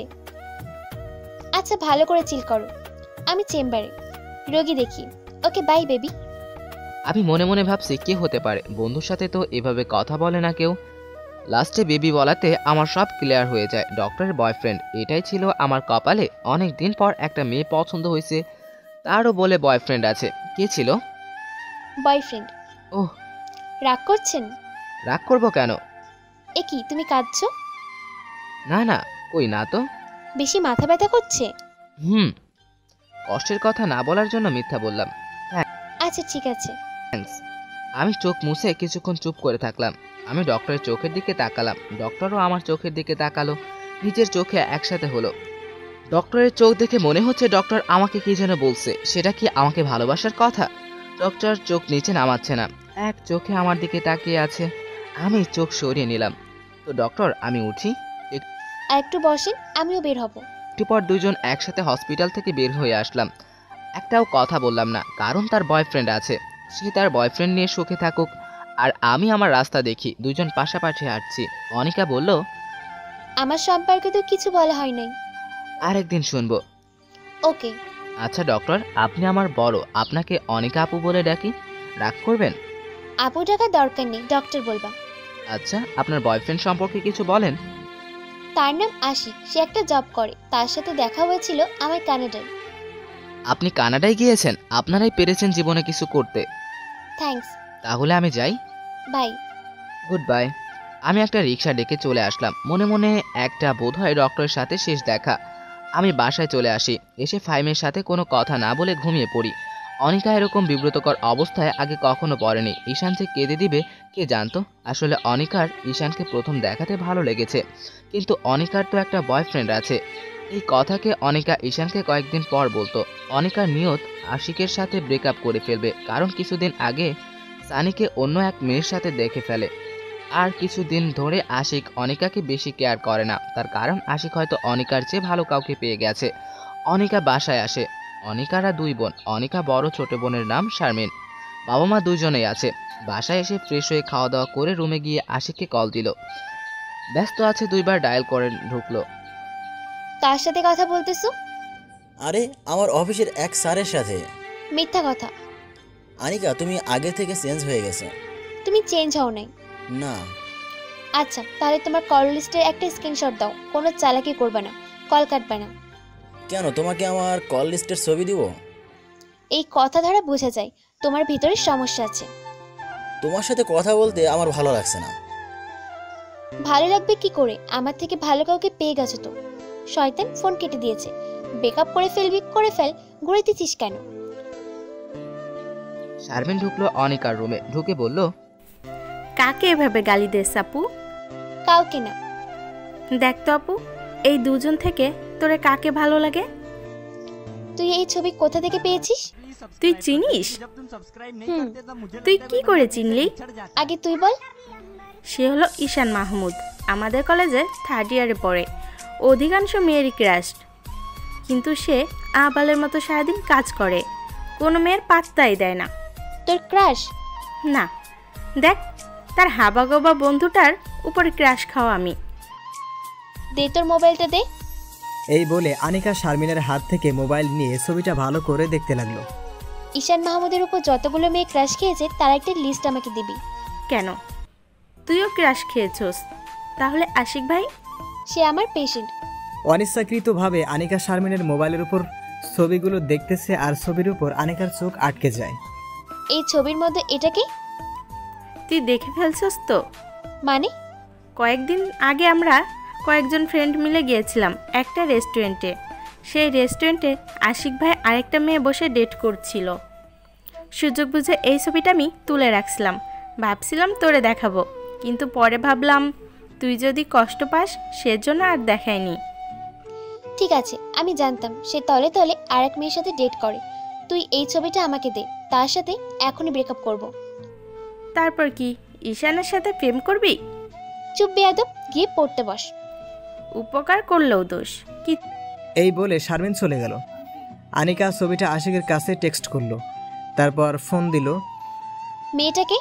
আচ্ছা, ভালো করে চিল করো, আমি চেম্বারে রোগী দেখি। Okay bye baby. আমি মনে মনে ভাবছি কে হতে পারে, বন্ধুর সাথে তো এভাবে কথা বলে না কেউ। লাস্টে বেবি বলাতে আমার সব ক্লিয়ার হয়ে যায়, ডক্টরের বয়ফ্রেন্ড। এটাই ছিল আমার কপালে। অনেক দিন পর একটা মেয়ে পছন্দ হয়েছে, তারও বলে বয়ফ্রেন্ড আছে। কে ছিল? বয়ফ্রেন্ড। ওহ, রাগ করছেন? রাগ করবো কেন? এ কি, তুমি কাঁদছো? না না, কই না তো। বেশি মাথা ব্যথা করছে? হুম, কষ্টের কথা না বলার জন্য মিথ্যা বললাম। আচ্ছা ঠিক আছে। থ্যাঙ্কস। আমি চোখ মুছে কিছুক্ষণ চুপ করে থাকলাম। আমি ডক্টরের চোখের দিকে তাকালাম, ডক্টরও আমার চোখের দিকে তাকালো। নিজের চোখে একসাথে হলো। ডক্টরের চোখ দেখে মনে হচ্ছে ডক্টর আমাকে কি যেন বলছে। সেটা কি আমাকে ভালোবাসার কথা? ডক্টর চোখ নিচে নামাচ্ছে না, এক চোখে আমার দিকে তাকিয়ে আছে। আমি চোখ সরিয়ে নিলাম। তো ডক্টর, আমি উঠি? আর একটু বসেন, আমিও বের হব। একটু পর দুজন একসাথে হসপিটাল থেকে বের হয়ে আসলাম। একটাও কথা বললাম না, কারণ তার বয়ফ্রেন্ড আছে। সে তার বয়ফ্রেন্ড নিয়ে সুখে থাকুক, আর আমি আমার রাস্তা দেখি। দুজন পাশাপাশি হাঁটছি। অনিকা বলল, আমার সম্পর্কে তো কিছু বলা হয় নাই। আরেকদিন শুনবো। ওকে। আচ্ছা ডক্টর, আপনি আমার বড়, আপনাকে অনিকা আপু বলে ডাকি, রাগ করবেন? আপু টাকা দরকার নেই, ডক্টর বলবা। আচ্ছা, আপনার বয়ফ্রেন্ড সম্পর্কে কিছু বলেন। তার নাম আশিক, সে একটা জব করে। তার সাথে দেখা হয়েছিল আমার কানাডায়। আপনি কানাডায় গিয়েছেন? আপনারাই পেরেছেন জীবনে কিছু করতে। থ্যাঙ্কস। তাহলে আমি যাই। বাই। Good bye. আমি একটা রিক্সা ডেকে চলে আসলাম। মনে মনে একটা বোধহয় ডক্টরের সাথে শেষ দেখা। আমি বাসায় চলে আসি। এসে ফাইমের সাথে কোনো কথা না বলে ঘুমিয়ে পড়ি। অনিকা এরকম বিব্রতকর অবস্থায় আগে কখনো পড়েনি। ঈশান যে কেঁদে দিবে কে জানতো। আসলে অনিকার ঈশানকে প্রথম দেখাতে ভালো লেগেছে, কিন্তু অনিকার তো একটা বয়ফ্রেন্ড আছে। এই কথাকে অনিকা ঈশানকে কয়েকদিন পর বলতো। অনিকার নিয়ত আশিকের সাথে ব্রেকআপ করে ফেলবে, কারণ কিছুদিন আগে সানিকে অন্য এক মেয়ের সাথে দেখে ফেলে। আর কিছুদিন ধরে আশিক অনিকাকে বেশি কেয়ার করে না, তার কারণ আশিক হয়তো অনিকার চেয়ে ভালো কাউকে পেয়ে গেছে। অনিকা বাসায় আসে। অনিকারা দুই বোন। অনিকা বড়, ছোট বোনের নাম শারমিন। বাবা মা দুজনেই আছে। বাসায় এসে ফ্রেশ হয়ে খাওয়া দাওয়া করে রুমে গিয়ে আশিককে কল দিল। ব্যস্ত আছে, দুইবার ডায়াল করে ঢুকলো। কার সাথে কথা বলতেছো? আরে আমার অফিসের এক স্যারের সাথে। মিথ্যা কথা। আনিকা, তুমি আগে থেকে চেঞ্জ হয়ে গেছো। তুমি চেঞ্জ হও নাই। না। আচ্ছা, তাহলে তোমার কল লিস্টের একটা স্ক্রিনশট দাও। কোনো চালাকি করবে না, কল কাটবে না। কেন, তোমাকে আমার কল লিস্টের ছবি দিব? এই কথা দ্বারা বোঝা যায় তোমার ভিতরে সমস্যা আছে। তোমার সাথে কথা বলতে আমার ভালো লাগছে না। ভালো লাগবে কি করে? আমার থেকে ভালো কাউকে পেয়ে গেছো তো। শয়তান ফোন কেটে দিয়েছে। ব্রেকআপ করে ফেলবি, করে ফেল, ঘুরে দিচ্ছিস কেন? শারমিন ঢুকলো অনিকার রুমে, ঢুকে বলল, কাকে এভাবে গালি দেস আপু? কাউকে না। দেখ তো আপু, এই দুজন থেকে তোরে কাকে ভালো লাগে? তুই এই ছবি কোথা থেকে পেয়েছিস? তুই চিনিস? হুম। তুই কি করে চিনলি? আগে তুই বল। সে হলো ঈশান মাহমুদ, আমাদের কলেজে থার্ড ইয়ারে পড়ে। অধিকাংশ মেয়েরই ক্রাশ, কিন্তু সে আবালের মতো সারাদিন কাজ করে, কোনো মেয়ের পাত্তাই দেয় না। তোর ক্রাশ? না, দেখ তার হাবাগোবা বন্ধুটার উপরে ক্রাশ খাওয়া আমি। দে তোর মোবাইলটা দে। এই বলে আনিকা শারমিনের হাত থেকে মোবাইল নিয়ে ছবিটা ভালো করে দেখতে লাগলো। ঈশান মাহমুদের উপর যতগুলো মেয়ে ক্রাশ খেয়েছে তার একটা লিস্ট আমাকে দিবি। কেন, তুইও ক্রাশ খেয়েছোস? তাহলে আশিক ভাই? সে আমার পেশেন্ট। অনিচ্ছাকৃতভাবে আনিকা শারমিনের মোবাইলের উপর ছবিগুলো দেখতেছে, আর ছবির উপর আনিকার চোখ আটকে যায়। এই ছবির মধ্যে এটা কি? তুই দেখে ফেলছস তো? মানে? কয়েকদিন আগে আমরা কয়েকজন ফ্রেন্ড মিলে গিয়েছিলাম একটা রেস্টুরেন্টে। সেই রেস্টুরেন্টে আশিক ভাই আরেকটা মেয়ে বসে ডেট করছিল। সুযোগ বুঝে এই ছবিটা আমি তুলে রাখছিলাম, ভাবছিলাম তোরে দেখাবো, কিন্তু পরে ভাবলাম তুই যদি কষ্ট পাস সেজন্য আর দেখাইনি। ঠিক আছে, আমি জানতাম সে তলে তলে আর এক মেয়ের সাথে ডেট করে। তুই এই ছবিটা আমাকে দে, তার সাথে এখনই ব্রেকআপ করব। তারপর কি ঈশানের সাথে প্রেম করবি? চুপ বেয়াদব, গিয়ে পড়তে বস। উপকার করলেও দোষ কি? এই বলে শারমিন চলে গেল। আনিকা ছবিটা আশিকের কাছে টেক্সট করলো, তারপর ফোন দিল। মেয়েটাকে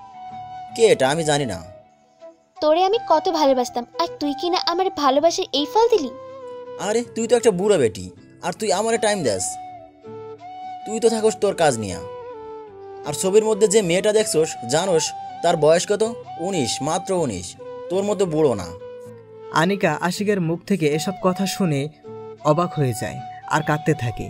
কে এটা? আমি জানি না। তোরে আমি কত ভালোবাসতাম, আর তুই কি না আমার ভালোবাসার এই ফল দিলি? আরে তুই তো একটা বুড়া বেটি, আর তুই আমারে টাইম দেস? তুই তো থাকস তোর কাজ নিয়া। আর ছবির মধ্যে যে মেয়েটা দেখছোস জানোস তার বয়স কত? উনিশ, মাত্র উনিশ। তোর মতো বুড়ো না। আনিকা আশিকের মুখ থেকে এসব কথা শুনে অবাক হয়ে যায় আর কাঁদতে থাকে।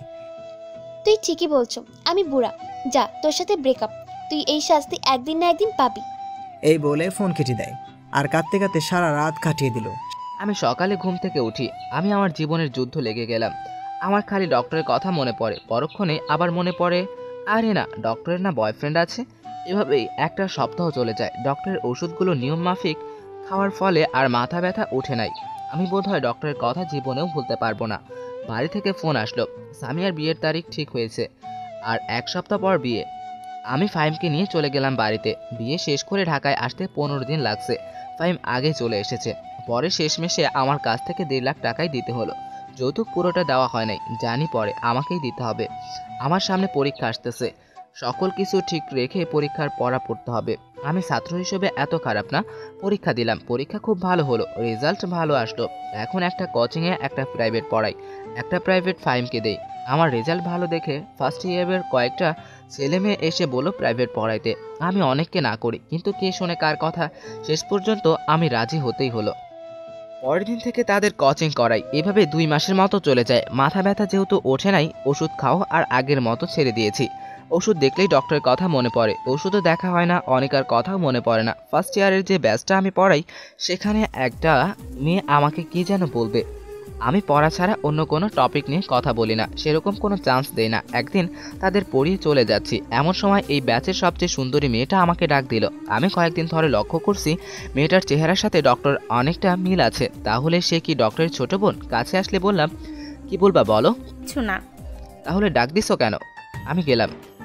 তুই ঠিকই বলছো, আমি বুড়া। যা, তোর সাথে ব্রেকআপ। তুই এই শাস্তি একদিন না একদিন পাবি। এই বলে ফোন কেটে দেয় আর কাঁদতে কাঁদতে সারা রাত কাটিয়ে দিল। আমি সকালে ঘুম থেকে উঠি। আমি আমার জীবনের যুদ্ধ লেগে গেলাম। আমার খালি ডক্টরের কথা মনে পড়ে, পরক্ষণে আবার মনে পড়ে আরে না, ডক্টরের না বয়ফ্রেন্ড আছে। এভাবেই একটা সপ্তাহ চলে যায়। ডক্টরের ওষুধগুলো নিয়ম মাফিক খাওয়ার ফলে আর মাথা ব্যথা ওঠে নাই। আমি বোধহয় ডক্টরের কথা জীবনেও ভুলতে পারবো না। বাড়ি থেকে ফোন আসলো, সামিয়ার বিয়ের তারিখ ঠিক হয়েছে আর এক সপ্তাহ পর বিয়ে। আমি ফাহিমকে নিয়ে চলে গেলাম বাড়িতে। বিয়ে শেষ করে ঢাকায় আসতে পনেরো দিন লাগছে। ফাহিম আগে চলে এসেছে। পরে শেষমেশে আমার কাছ থেকে দেড় লাখ টাকাই দিতে হলো। যৌতুক পুরোটা দেওয়া হয় নাই, জানি পরে আমাকেই দিতে হবে। আমার সামনে পরীক্ষা আসতেছে, সকল কিছু ঠিক রেখে পরীক্ষার পড়া পড়তে হবে। আমি ছাত্র হিসেবে এত খারাপ না। পরীক্ষা দিলাম, পরীক্ষা খুব ভালো হলো, রেজাল্ট ভালো আসলো। এখন একটা কোচিংয়ে একটা প্রাইভেট পড়াই, একটা প্রাইভেট ফাহিমকে দেই। আমার রেজাল্ট ভালো দেখে ফার্স্ট ইয়ারের কয়েকটা ছেলে মেয়ে এসে বলল প্রাইভেট পড়াইতে। আমি অনেককে না করি, কিন্তু কে শোনে কার কথা। শেষ পর্যন্ত আমি রাজি হতেই হলো। পরের দিন থেকে তাদের কোচিং করাই। এভাবে দুই মাসের মতো চলে যায়। মাথা ব্যথা যেহেতু ওঠে নাই, ওষুধ খাও আর আগের মতো ছেড়ে দিয়েছি। ওষুধ দেখলেই ডক্টরের কথা মনে পড়ে, ওষুধও দেখা হয় না, অনেকার কথাও মনে পড়ে না। ফার্স্ট ইয়ারের যে ব্যাচটা আমি পড়াই, সেখানে একটা মেয়ে আমাকে কি যেন বলবে। আমি পড়া ছাড়া অন্য কোনো টপিক নিয়ে কথা বলি না, সেরকম কোনো চান্স দেই না। একদিন তাদের পড়িয়ে চলে যাচ্ছি, এমন সময় এই ব্যাচের সবচেয়ে সুন্দরী মেয়েটা আমাকে ডাক দিল। আমি কয়েকদিন ধরে লক্ষ্য করছি মেয়েটার চেহারার সাথে ডক্টর অনেকটা মিল আছে। তাহলে সে কি ডক্টরের ছোট বোন? কাছে আসলে বললাম, কি বলবা বলো? কিছু না। তাহলে ডাক দিছো কেন? আমি গেলাম।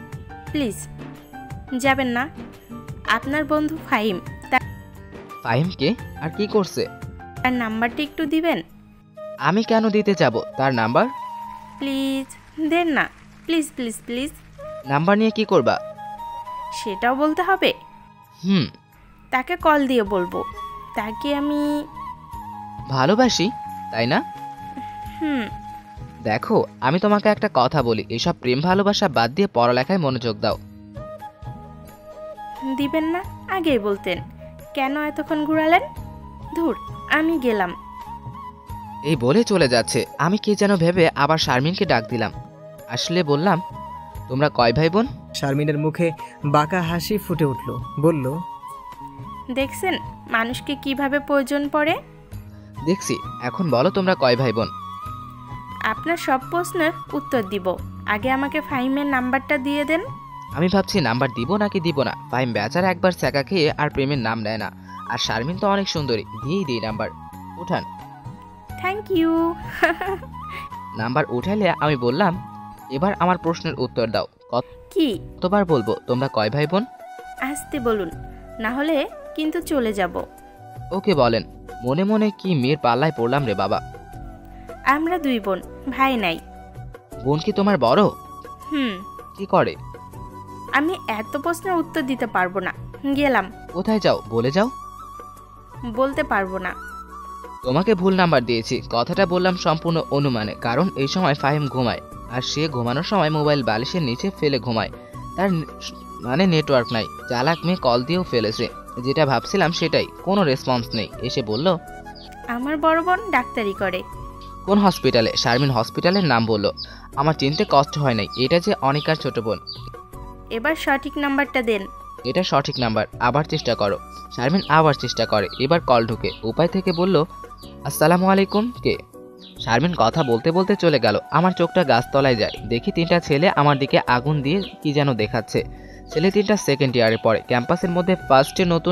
প্লিজ যাবেন না, আপনার বন্ধু ফাহিম। ফাহিম কে আর কি করছে? তার নাম্বারটা একটু দিবেন? আমি কেন দিতে যাব তার নাম্বার? প্লিজ দেন না, প্লিজ প্লিজ প্লিজ। নাম্বার নিয়ে কি করবা? সেটাও বলতে হবে? হুম। তাকে কল দিয়ে বলবো তাকে আমি ভালোবাসি, তাই না? হুম। দেখো, আমি তোমাকে একটা কথা বলি, এসব প্রেম ভালোবাসা বাদ দিয়ে পড়ালেখায় মনোযোগ দাও। দিবেন না? আগেই বলতেন, কেন এতক্ষণ ঘুরালেন? ধুর, আমি গেলাম। এই বলে চলে যাচ্ছে। আমি কে যেন ভেবে আবার শারমিনকে ডাক দিলাম। আসলে বললাম, তোমরা কয় ভাই বোন? শারমিনের মুখে বাঁকা হাসি ফুটে উঠল, বলল, দেখছেন মানুষকে কিভাবে প্রয়োজন পড়ে? দেখছি। এখন বলো তোমরা কয় ভাই বোন? আপনার সব প্রশ্নের উত্তর দিব, আগে আমাকে ফাহিমের নাম্বারটা দিয়ে দেন। আমি ভাবছি নাম্বার দিব নাকি দিব না। ফাহিম বেচারা একবার ছ্যাঁকা খেয়ে আর প্রেমের নাম নেয় না, আর শারমিন তো অনেক সুন্দরী, দিয়েই দিই নাম্বার। উঠান। Thank you. নাম্বার উঠাইলে আমি বললাম, এবার আমার প্রশ্নের উত্তর দাও। কি? কতবার বলবো তোমরা কয় ভাই বোন? আসতে বলুন, না হলে কিন্তু চলে যাব। ওকে বলেন। মনে মনে কি মেয়ের পাল্লায় পড়লাম রে বাবা। আমরা দুই বোন, ভাই নাই। বোন কি তোমার বড়? হুম। কি করে? আমি এত প্রশ্নের উত্তর দিতে পারবো না, গেলাম। কোথায় যাও বলে যাও। বলতে পারবো না। তোমাকে ভুল নাম্বার দিয়েছি, কথাটা বললাম সম্পূর্ণ অনুমানে, কারণ এই সময় ফাহিম ঘুমায়, আর সে ঘুমানোর সময় মোবাইল বালিশের নিচে ফেলে ঘুমায়। তার মানে নেটওয়ার্ক নাই। চালাক মেয়ে কল দিয়েও ফেলেছে। যেটা ভাবছিলাম সেটাই, কোনো রেসপন্স নেই। এসে বলল, আমার বড় বোন ডাক্তারি করে। কোন হসপিটালে? শারমিন হসপিটালের নাম বলল। আমার চিনতে কষ্ট হয় নাই, এটা যে অনিকার ছোট বোন। এবার সঠিক নাম্বারটা দেন। এটা সঠিক নাম্বার, আবার চেষ্টা করো। শারমিন আবার চেষ্টা করে, এবার কল ঢুকে। উপায় থেকে বলল, আসসালামু আলাইকুম। কে? শারমিন কথা বলতে বলতে চলে গেল। আমার চোখটা গাছতলায় যায়, দেখি তিনটা ছেলে আমার দিকে আগুন দিয়ে কি যেন দেখাচ্ছে। ছেলে তিনটা সেকেন্ড ইয়ারে পড়ে, ক্যাম্পাসের মধ্যে ফার্স্টে নতুন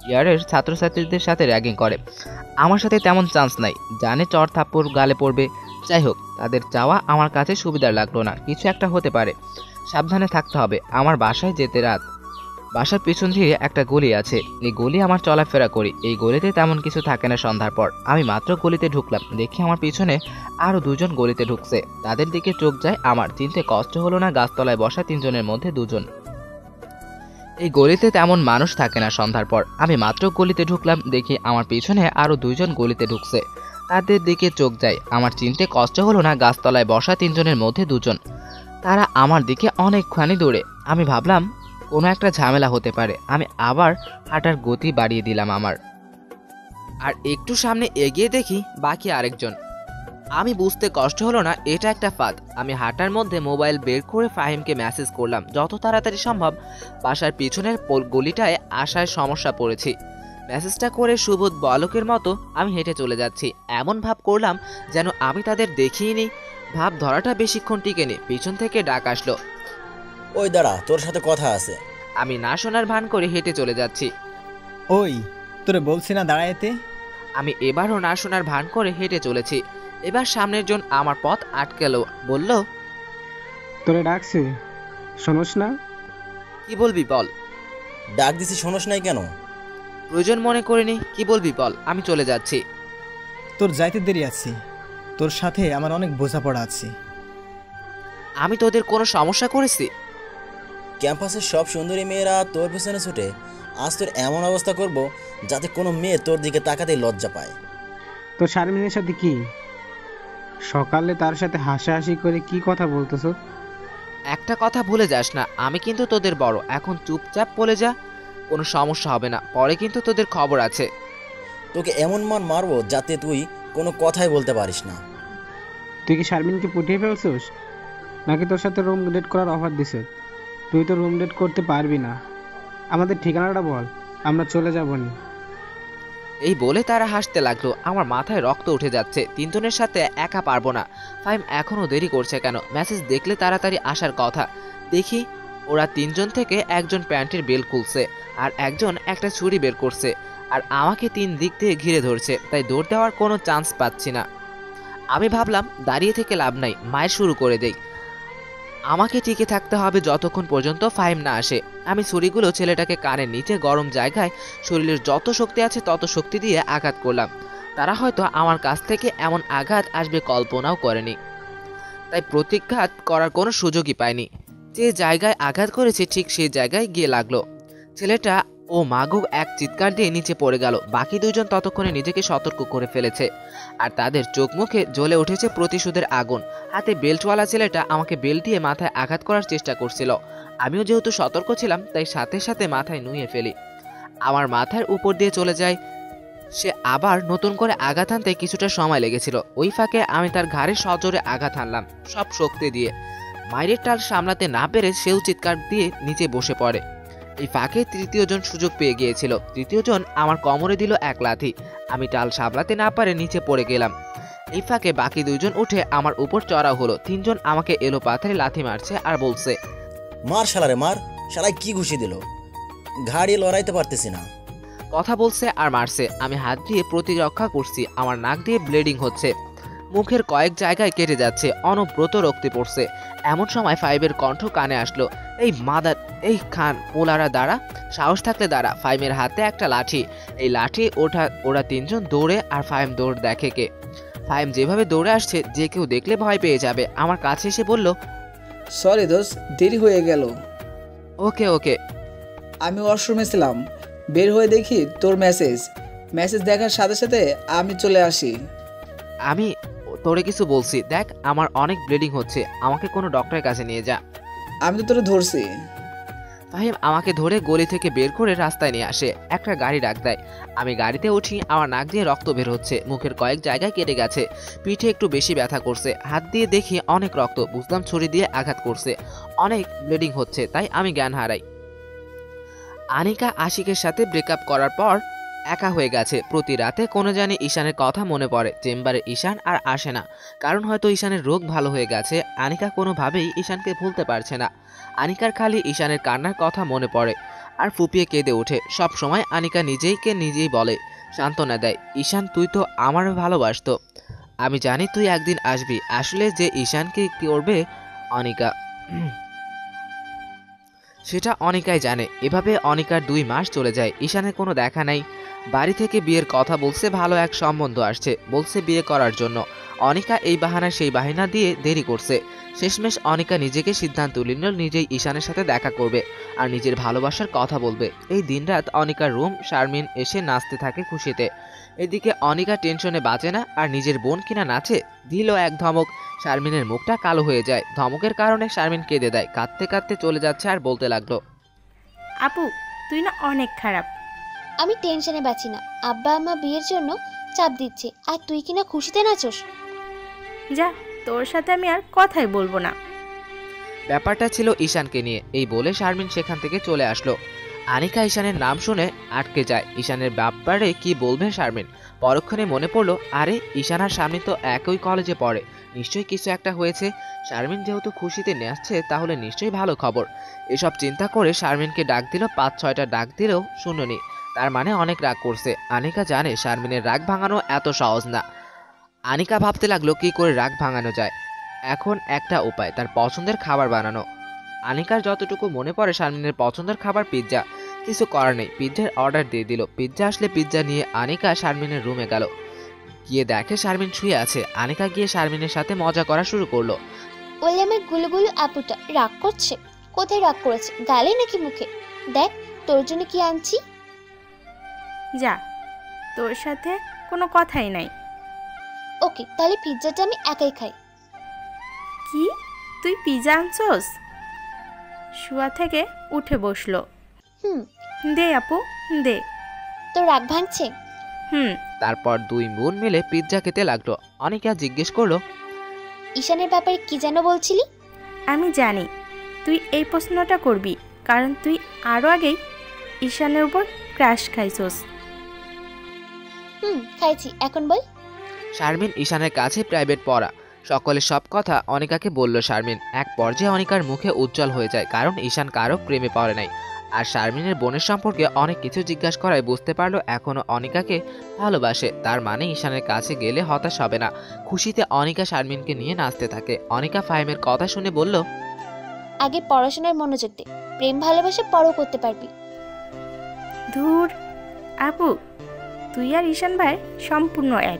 ইয়ারের ছাত্রছাত্রীদের সাথে র্যাগিং করে। আমার সাথে তেমন চান্স নাই, জানে চর থাপ্পড় গালে পড়বে। যাই হোক, তাদের চাওয়া আমার কাছে সুবিধার লাগলো না। কিছু একটা হতে পারে, সাবধানে থাকতে হবে। আমার বাসায় যেতে রাত। বাসার পিছন দিয়ে একটা গলি আছে, এই গলি আমার চলাফেরা করি। এই গলিতে তেমন কিছু থাকে না সন্ধ্যার পর। আমি মাত্র গলিতে ঢুকলাম, দেখি আমার পিছনে আরও দুজন গলিতে ঢুকছে। তাদের দিকে চোখ যায় আমার। চিনতে কষ্ট হলো না, গাছতলায় বসা তিনজনের মধ্যে দুজন। এই গলিতে তেমন মানুষ থাকে না সন্ধ্যার পর। আমি মাত্র গলিতে ঢুকলাম, দেখি আমার পিছনে আরও দুইজন গলিতে ঢুকছে। তাদের দিকে চোখ যায় আমার। চিনতে কষ্ট হলো না, গাছতলায় বসা তিনজনের মধ্যে দুজন। তারা আমার দিকে অনেকখানি দূরে। আমি ভাবলাম কোনো একটা ঝামেলা হতে পারে। আমি আবার হাঁটার গতি বাড়িয়ে দিলাম আমার। আর একটু সামনে এগিয়ে দেখি বাকি আরেকজন। আমি বুঝতে কষ্ট হলো না এটা একটা ফাঁদ। আমি হাঁটার মধ্যে মোবাইল বের করে ফাহিমকে মেসেজ করলাম, যত তাড়াতাড়ি সম্ভব বাসার পিছনের গলিটায় আসার সমস্যা পড়েছি। মেসেজটা করে সুবোধ বালকের মতো আমি হেঁটে চলে যাচ্ছি। এমন ভাব করলাম যেন আমি তাদের দেখিনি। ভাব ধরাটা বেশিক্ষণ টিকেনি। পিছন থেকে ডাক আসলো, ওই দাঁড়া, তোর সাথে কথা আছে। আমি না শোনার ভান করে হেঁটে চলে যাচ্ছি। ওই তোরে বলছি না দাঁড়াইতে। আমি এবারও না শোনার ভান করে হেঁটে চলেছি। এবার সামনের জন আমার পথ আটকেলো, বলল, তোরে ডাকছে, শোনস না? কি বলবি বল। ডাক দিছি, শোনস নাই কেন? প্রয়োজন মনে করিনি, কি বলবি বল, আমি চলে যাচ্ছি। তোর যাইতে দেরি আছে, তোর সাথে আমার অনেক বোঝাপড়া আছে। আমি তোদের কোনো সমস্যা করেছি? ক্যাম্পাসের সব সুন্দরী মেয়েরা তোর পেছনে ছুটে, আজ তোর এমন অবস্থা করব যাতে কোনো মেয়ে তোর দিকে তাকাতেই লজ্জা পায়। তোর শারমিনের সাথে কি সকালে তার সাথে হাসাহাসি করে কি কথা বলতেছ? একটা কথা ভুলে যাস না, আমি কিন্তু তোদের বড়। এখন চুপচাপ বলে যা, কোনো সমস্যা হবে না। পরে কিন্তু তোদের খবর আছে। তোকে এমন মান মারবো যাতে তুই কোনো কথাই বলতে পারিস না। তুই কি শারমিনকে পটিয়ে ফেলছিস, নাকি তোর সাথে রুম ডেট করার অফার দিছে? তুই তো রুম ডেট করতে পারবি না। আমাদের ঠিকানাটা বল, আমরা চলে যাব না। এই বলে তারা হাসতে লাগলো। আমার মাথায় রক্ত উঠে যাচ্ছে। তিনজনের সাথে একা পারবো না। ফাইম এখনো দেরি করছে কেন? মেসেজ দেখলে তাড়াতাড়ি আসার কথা। দেখি ওরা তিনজন থেকে একজন প্যান্টের বেল খুলছে, আর একজন একটা ছুরি বের করছে, আর আমাকে তিন দিক থেকে ঘিরে ধরছে। তাই দৌড় দেওয়ার কোনো চান্স পাচ্ছি না। আমি ভাবলাম দাঁড়িয়ে থেকে লাভ নাই, মায়ের শুরু করে দেই। আমাকে টিকে থাকতে হবে যতক্ষণ পর্যন্ত ফাহিম না আসে। আমি ছুরিগুলো ছেলেটাকে কানের নিচে গরম জায়গায় শরীরের যত শক্তি আছে তত শক্তি দিয়ে আঘাত করলাম। তারা হয়তো আমার কাছ থেকে এমন আঘাত আসবে কল্পনাও করেনি, তাই প্রতিঘাত করার কোনো সুযোগই পায়নি। যে জায়গায় আঘাত করেছে ঠিক সেই জায়গায় গিয়ে লাগলো। ছেলেটা ও মাগো এক চিৎকার দিয়ে নিচে পড়ে গেল। বাকি দুইজন ততক্ষণে নিজেকে সতর্ক করে ফেলেছে, আর তাদের চোখ মুখে জ্বলে উঠেছে প্রতিশোধের আগুন। হাতে বেল্টওয়ালা ছেলেটা আমাকে বেল্ট দিয়ে মাথায় আঘাত করার চেষ্টা করছিল। আমিও যেহেতু সতর্ক ছিলাম তাই সাথে সাথে মাথায় নুয়ে ফেলি। আমার মাথার উপর দিয়ে চলে যায় সে। আবার নতুন করে আঘাত আনতে কিছুটা সময় লেগেছিল। ওই ফাঁকে আমি তার ঘাড়ে সজোরে আঘাত আনলাম, সব শক্তি দিয়ে। মায়ের টাল সামলাতে না পেরে সেও চিৎকার দিয়ে নিচে বসে পড়ে। এই ফাঁকে তৃতীয় জন সুযোগ পেয়ে গিয়েছিল। তৃতীয় জন আমার কোমরে দিল এক লাথি। আমি টাল সামলাতে না পারে নিচে পড়ে গেলাম। এই ফাঁকে বাকি দুইজন উঠে আমার উপর চড়াও হলো। তিনজন আমাকে এলো পাথারে লাথি মারছে আর বলছে, মার শালারে মার। শালাই কি ঘুষি দিল, ঘাড়িয়ে লড়াইতে পারতেছি না। কথা বলছে আর মারছে। আমি হাত দিয়ে প্রতিরক্ষা করছি। আমার নাক দিয়ে ব্লিডিং হচ্ছে, মুখের কয়েক জায়গায় কেটে যাচ্ছে, অনবরত রক্তে পড়ছে। এমন সময় ফাইভের কণ্ঠ কানে আসলো, এই মাদার, এই খান পোলারা দাঁড়া, সাহস থাকলে দাঁড়া। ফাইমের হাতে একটা লাঠি। এই লাঠি ওঠা ওরা তিনজন দৌড়ে, আর ফাইম দৌড় দেখে কে। ফাইম যেভাবে দৌড়ে আসছে যে কেউ দেখলে ভয় পেয়ে যাবে। আমার কাছে এসে বলল, সরি দোস্ত, দেরি হয়ে গেল। ওকে ওকে। আমি ওয়াশরুমে ছিলাম, বের হয়ে দেখি তোর মেসেজ। মেসেজ দেখার সাথে সাথে আমি চলে আসি। আমি তোরে কিছু বলছি, দেখ আমার অনেক ব্লিডিং হচ্ছে, আমাকে কোনো ডক্টরের কাছে নিয়ে যা। আমি তো তোরে ধরছি। ফাহিম আমাকে ধরে গলি থেকে বের করে রাস্তায় নিয়ে আসে, একটা গাড়ি ডাক দেয়। আমি গাড়িতে উঠি। আমার নাক দিয়ে রক্ত বের হচ্ছে, মুখের কয়েক জায়গায় কেটে গেছে, পিঠে একটু বেশি ব্যথা করছে। হাত দিয়ে দেখি অনেক রক্ত, বুঝলাম ছুরি দিয়ে আঘাত করছে, অনেক ব্লিডিং হচ্ছে, তাই আমি জ্ঞান হারাই। আনিকা আশিকের সাথে ব্রেকআপ করার পর একা হয়ে গেছে। প্রতি রাতে কোনো জানি ঈশানের কথা মনে পড়ে। চেম্বারে ঈশান আর আসে না, কারণ হয়তো ঈশানের রোগ ভালো হয়ে গেছে। আনিকা কোনোভাবেই ঈশানকে ভুলতে পারছে না। আনিকার খালি ঈশানের কান্নার কথা মনে পড়ে আর ফুপিয়ে কেঁদে ওঠে। সব সময় আনিকা নিজেইকে নিজেই বলে, সান্ত্বনা দেয়, ঈশান তুই তো আমারও ভালোবাসতো। আমি জানি তুই একদিন আসবি। আসলে যে ঈশানকে করবে অনিকা, সেটা অনিকাই জানে। এভাবে অনিকার দুই মাস চলে যায়। ঈশানের কোনো দেখা নাই। বাড়ি থেকে বিয়ের কথা বলছে, ভালো এক সম্বন্ধ আসছে, বলছে বিয়ে করার জন্য। অনিকা এই বাহানা সেই বাহানা দিয়ে দেরি করছে। শেষমেশ অনিকা নিজেকে সিদ্ধান্ত নিল নিজেই ঈশানের সাথে দেখা করবে আর নিজের ভালোবাসার কথা বলবে। এই দিনরাত অনিকার রুম শারমিন এসে নাচতে থাকে খুশিতে। এদিকে অনিকা টেনশনে বাঁচে না, আর নিজের বোন কিনা নাচে। দিল এক ধমক, শারমিনের মুখটা কালো হয়ে যায়। ধমকের কারণে শারমিন কেঁদে দেয়। কাঁদতে কাঁদতে চলে যাচ্ছে আর বলতে লাগলো, আপু তুই না অনেক খারাপ। আমি টেনশনে বাঁচি না, আব্বা আম্মা বিয়ের জন্য চাপ দিচ্ছে, আর তুই কিনা খুশিতে নাচোস। যা, তোর সাথে আমি আর কথাই বলবো না। ব্যাপারটা ছিল ঈশানকে নিয়ে। এই বলে শারমিন সেখান থেকে চলে আসলো। আনিকা ঈশানের নাম শুনে আটকে যায়। ঈশানের ব্যাপারে কি বলবে শারমিন? পরক্ষণে মনে পড়লো, আরে ঈশান আর শারমিন তো একই কলেজে পড়ে, নিশ্চয়ই কিছু একটা হয়েছে। শারমিন যেহেতু খুশিতে নাচছে, তাহলে নিশ্চয়ই ভালো খবর। এসব চিন্তা করে শারমিনকে ডাক দিল। পাঁচ ছয়টা ডাক দিলেও শুনুনি, তার মানে অনেক রাগ করছে। আনিকা জানে শারমিনের রাগ ভাঙানো এত সহজ না। আনিকা ভাবতে লাগলো কি করে রাগ ভাঙানো যায়। এখন একটা উপায়, তার পছন্দের খাবার বানানো। আনিকার যতটুকু মনে পড়ে শারমিনের পছন্দের খাবার পিৎজা। কিছু করার নেই, পিৎজার অর্ডার দিয়ে দিল। পিৎজা আসলে পিৎজা নিয়ে আনিকা শারমিনের রুমে গেল। গিয়ে দেখে শারমিন শুয়ে আছে। আনিকা গিয়ে শারমিনের সাথে মজা করা শুরু করলো। ওই আমার গুলুগুলু আপুটা রাগ করছে। কোথায় রাগ করেছে, গালে নাকি মুখে? দেখ তোর জন্য কি আনছি। যা, তোর সাথে কোনো কথাই নাই। ওকে, তাহলে পিৎজাটা আমি একাই খাই। কি, তুই পিৎজা আনছস? শুয়া থেকে উঠে বসলো। হুম। দে আপু দে। তোর রাগ ভাঙছে? হুম। তারপর দুই বোন মিলে পিৎজা খেতে লাগলো। অনিকা জিজ্ঞেস করলো, ঈশানের ব্যাপারে কি যেন বলছিলি? আমি জানি তুই এই প্রশ্নটা করবি, কারণ তুই আরও আগেই ঈশানের উপর ক্র্যাশ খাইছস। হুম, খাইছি, এখন বল। শারমিন ঈশানের কাছে প্রাইভেট পড়া। সকলের সব কথা অনিকাকে বলল শারমিন। এক পর্যায়ে অনিকার মুখে উজ্জ্বল হয়ে যায়, কারণ ঈশান কারো প্রেমে পড়ে নাই। আর শারমিনের বোনের সম্পর্কে অনেক কিছু জিজ্ঞাসা করায় বুঝতে পারলো এখনো অনিকাকে ভালোবাসে। তার মানে ঈশানের কাছে গেলে হতাশ হবে না। খুশিতে অনিকা শারমিনকে নিয়ে নাচতে থাকে। অনিকা ফাহিমের কথা শুনে বলল, আগে পড়াশোনায় মনোযোগ দে, প্রেম ভালোবাসা পরও করতে পারবি। ধুর আপু, তুই আর ঈশান ভাই সম্পূর্ণ এক।